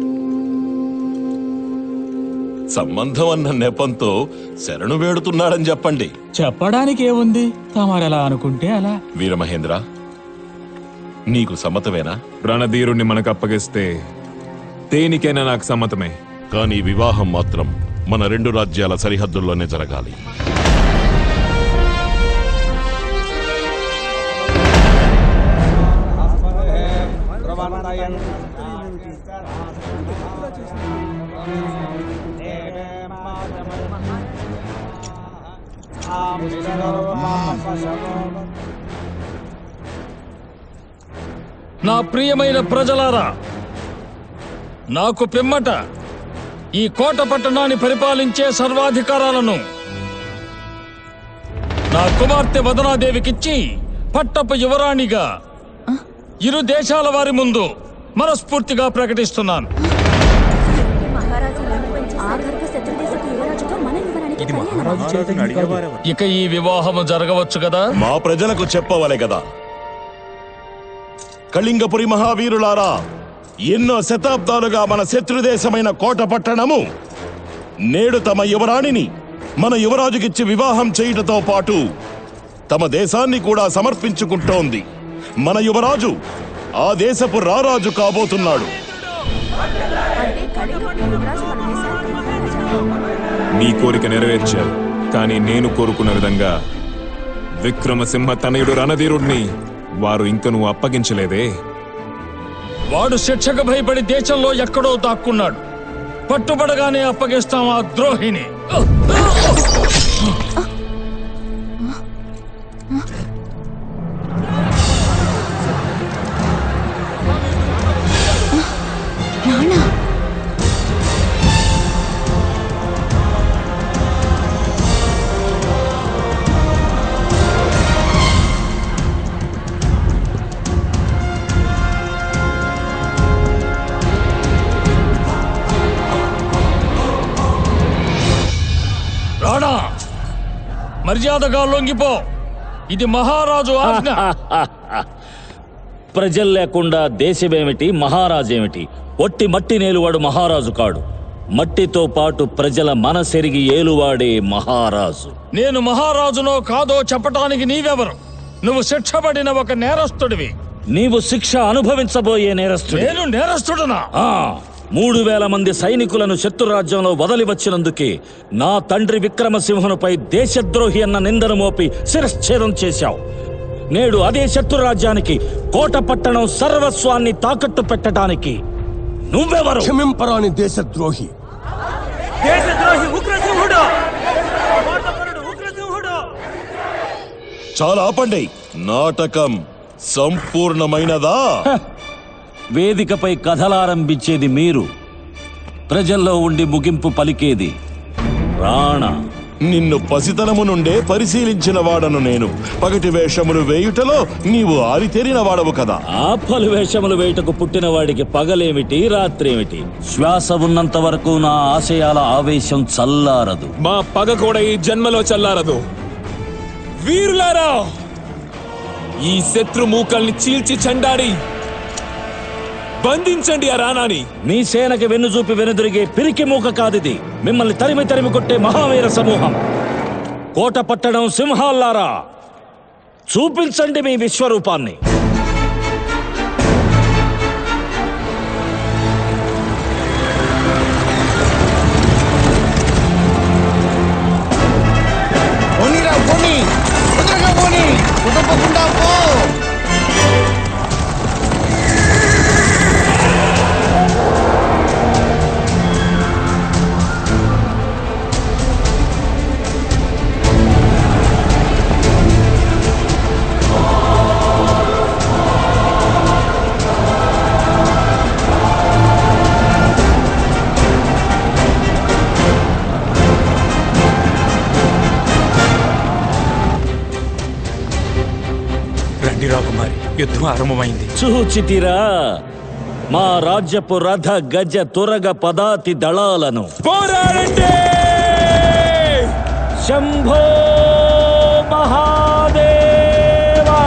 సంబంధం అన్న నెపంతో శరణు వేడుతున్నాడని చెప్పండి. చెప్పడానికి ఏముంది? తమరెలా అనుకుంటే అలా. వీరమహేంద్ర, నీకు సమ్మతమేనా? రణధీరుణ్ణి మనకు అప్పగిస్తే దేనికైనా నాకు సమ్మతమే. కానీ వివాహం మాత్రం మన రెండు రాజ్యాల సరిహద్దుల్లోనే జరగాలి. నా ప్రియమైన ప్రజలారా, నాకు పిమ్మట ఈ కోట పట్టణాన్ని పరిపాలించే సర్వాధికారాలను నా కుమార్తె వదనాదేవికిచ్చి పట్టపు యువరాణిగా ఇరు దేశాల వారి ముందు మనస్ఫూర్తిగా ప్రకటిస్తున్నాను. ఇక ఈ వివాహము జరగవచ్చు కదా? మా ప్రజలకు చెప్పవలే కదా. కళింగపురి మహావీరులారా, ఎన్నో శతాబ్దాలుగా మన శత్రుదేశమైన కోట పట్టణము నేడు తమ యువరాణిని మన యువరాజుకిచ్చి వివాహం చేయుటతో పాటు తమ దేశాన్ని కూడా సమర్పించుకుంటోంది. మన యువరాజు ఆ దేశపు రారాజు కాబోతున్నాడు. నీ కోరిక నెరవేర్చారు, కానీ నేను కోరుకున్న విధంగా విక్రమసింహ తనయుడు రణధీరుడిని వారు ఇంకను అప్పగించలేదే. వాడు శిక్షకు భయపడి దేశంలో ఎక్కడో దాక్కున్నాడు. పట్టుబడగానే అప్పగిస్తాం ఆ ద్రోహిని. రాణా, మర్యాదగా లొంగిపో. ఇది మహారాజు ఆజ్ఞ. ప్రజలు లేకుండా దేశమేమిటి, మహారాజేమిటి? ఒట్టి మట్టి నేలువాడు మహారాజు కాడు. మట్టితో పాటు ప్రజల మనసెరిగి ఏలువాడే మహారాజు. నేను మహారాజునో కాదో చెప్పటానికి నీవెవరు? నువ్వు శిక్షపడిన ఒక నేరస్తుడివి. నీవు శిక్ష అనుభవించబోయే నేరస్తుడు. నేను నేరస్తుడనా? ఆ, మూడు వేల మంది సైనికులను శత్రురాజ్యంలో వదిలి వచ్చినందుకే నా తండ్రి విక్రమసింహనుపై దేశద్రోహి అన్న నిందను మోపి శిరశ్ఛేదం చేశావు. నేడు అదే శత్రురాజ్యానికి కోట పట్టణం సర్వస్వాన్ని తాకట్టు పెట్టడానికి నువ్వెవరు? క్షమింపరాని దేశద్రోహి. దేశద్రోహి ఉగ్రసింహుడు. ఉగ్రసింహుడు. చాలా ఆపండి. నాటకం సంపూర్ణమైనదా? వేదికపై కథలారంభించేది మీరు, ప్రజల్లో ఉండి ముగింపు పలికేది రాణా. నిన్ను పసితనము నుండే పరిశీలించిన వాడను నేను. పగటి వేషములు వేయుటలో నీవు ఆరితేరిన వాడవు కదా. ఆ పలు వేషములు వేయుటకు పుట్టిన వాడికి పగలేమిటి, రాత్రేమిటి? శ్వాస ఉన్నంత వరకు నా ఆశయాల ఆవేశం చల్లారదు. మా పగ కూడా ఈ జన్మలో చల్లారదు. వీరులారా, ఈ శత్రు మూకల్ని చీల్చి చండాడి బంధించండి ఆ రాణాని. మీ సేనకి వెన్ను చూపి వెనుదిరిగే పిరికి మూక కాదిది. మిమ్మల్ని తరిమి తరిమి కొట్టే మహావీర సమూహం. కోట పట్టడం సింహాల్లారా, చూపించండి మీ విశ్వరూపాన్ని. పోనీరా పోనీ, తొందరగా పోనీ, కుటుంబకుండా పో. రాకుమారి, యుద్ధం ఆరంభమైంది. చూచితిరా మా రాజ్యపు రథ గజ తురగ పదాతి దళాలను. పోరాడండి! శంభో మహాదేవా!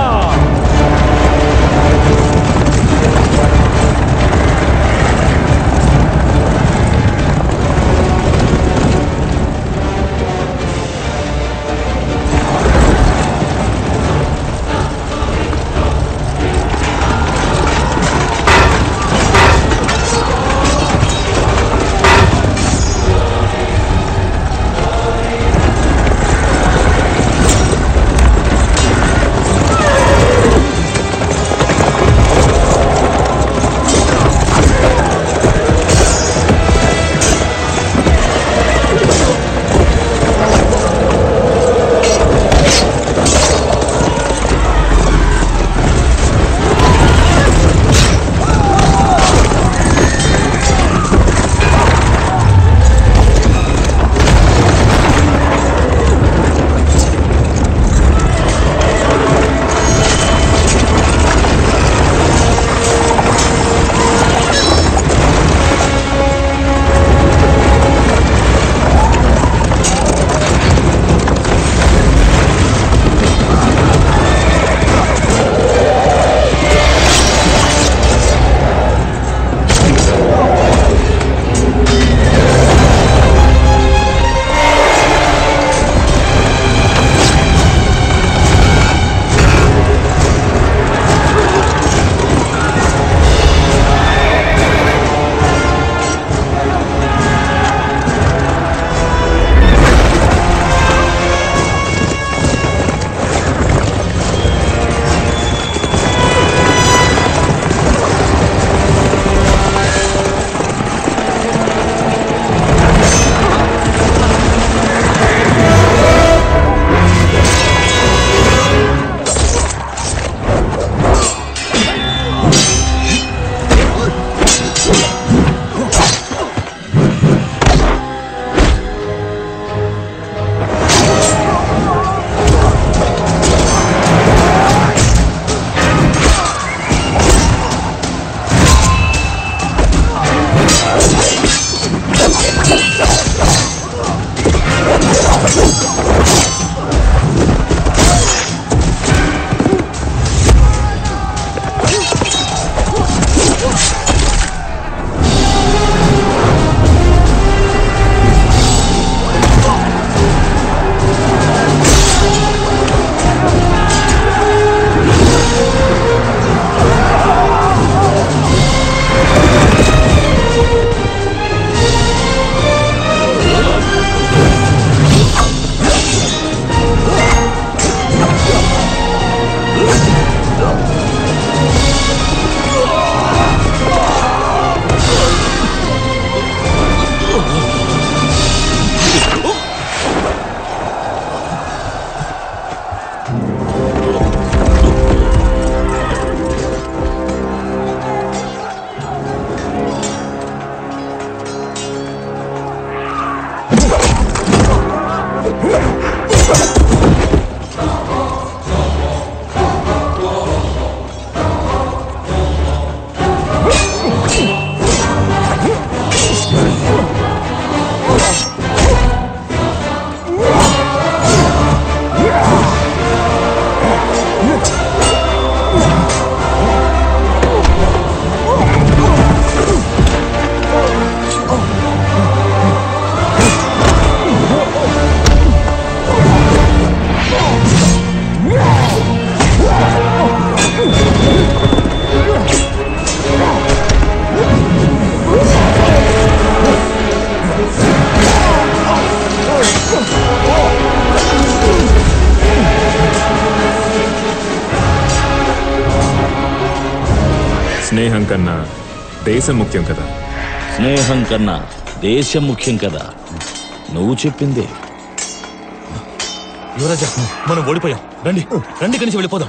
కన్నా దేశం ముఖ్యం కదా. స్నేహం కన్నా దేశం ముఖ్యం కదా. నువ్వు చెప్పిందే. యువరాజా, మనం ఓడిపోయాం. రండి రండి కలిసి వెళ్ళిపోదాం.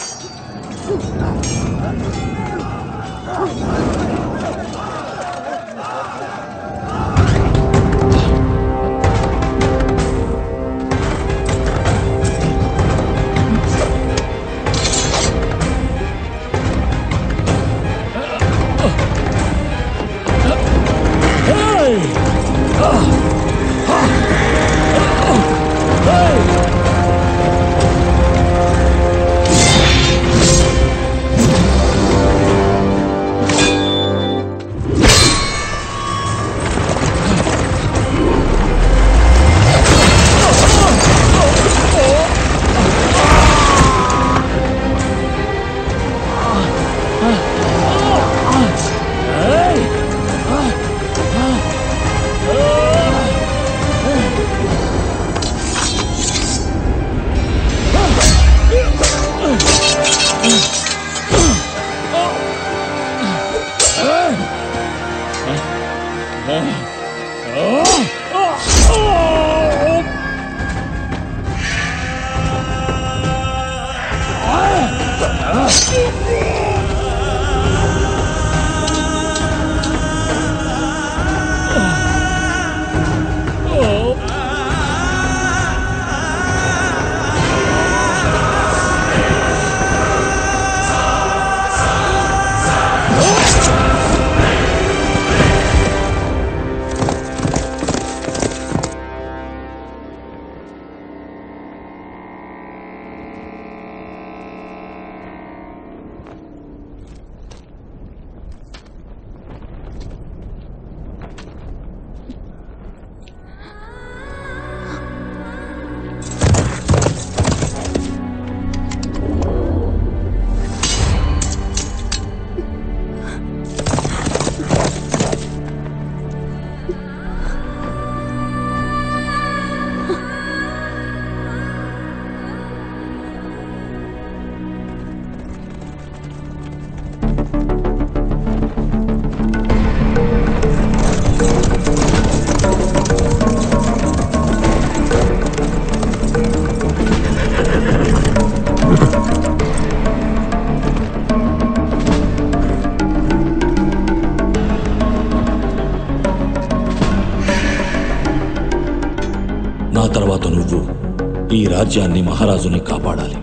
నా తర్వాత నువ్వు ఈ రాజ్యాన్ని మహారాజుని కాపాడాలి.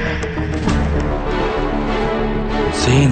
సేన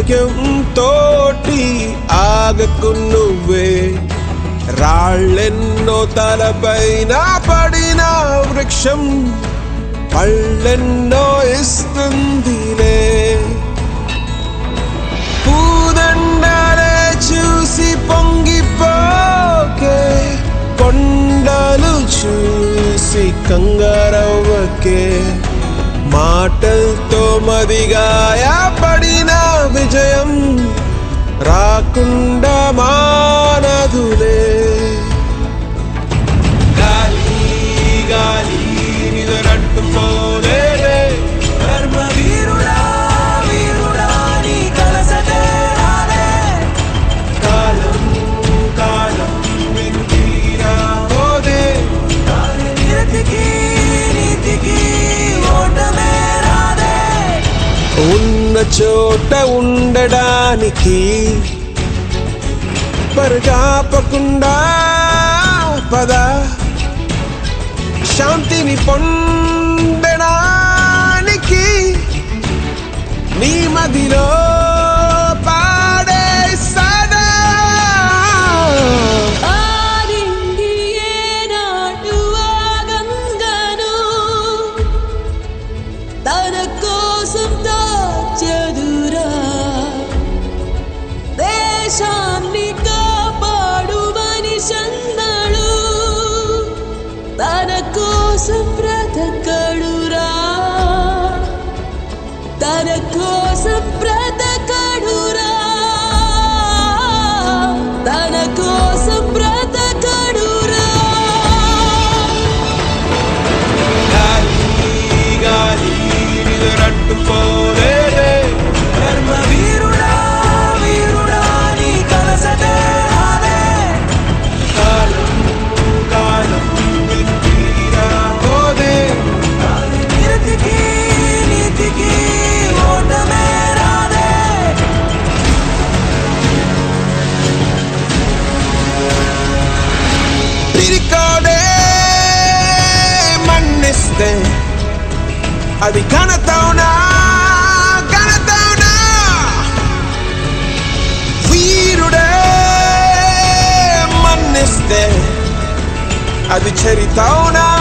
భాగ్యం తోటి ఆగకు నువ్వే రాళ్ళెన్నో తలపైన పడిన వృక్షం పళ్ళెన్నో ఇస్తుందిలే పూదండలే చూసి పొంగిపోకే కొండలు చూసి కంగారవ్వకే మాటలతో మదిగాయ పడిన విజయం రాకుండా మానదులే గాలి గాలి నిదరట్టుకోలేలే ధర్మ వీరుడా వీరుడా నీ కలసటే రాలే కాలం కాలం వింటీరా పోదే నీతికి నీతికి ఓటమే రాదే ఉన్న చోట ఉండడానికి పరగాపకుండా పద శాంతిని పొందడానికి నీ మదిలో పాడే సదా ఆరింది ఏనాడు ఆ గంగను తన కోసం దాచెదురా దేశాన్ని కాపాడు మనిషన్నడు తన కోసం బ్రతకడురా తన కోసం బ్రతకడురా తన కోసం బ్రతకడురా గాలి గాలి నిదరట్టుకోలేలే ధర్మ వీరుడా వీరుడా నీ కలసటే రాలే కాలం కాలం వింటీరా పోదే నీతికి నీతికి ఓటమే రాదే పిరికోడే మన్నిస్తే అది ఘనతౌనా ఘనతౌనా వీరుడే మన్నిస్తే అది చరితౌనా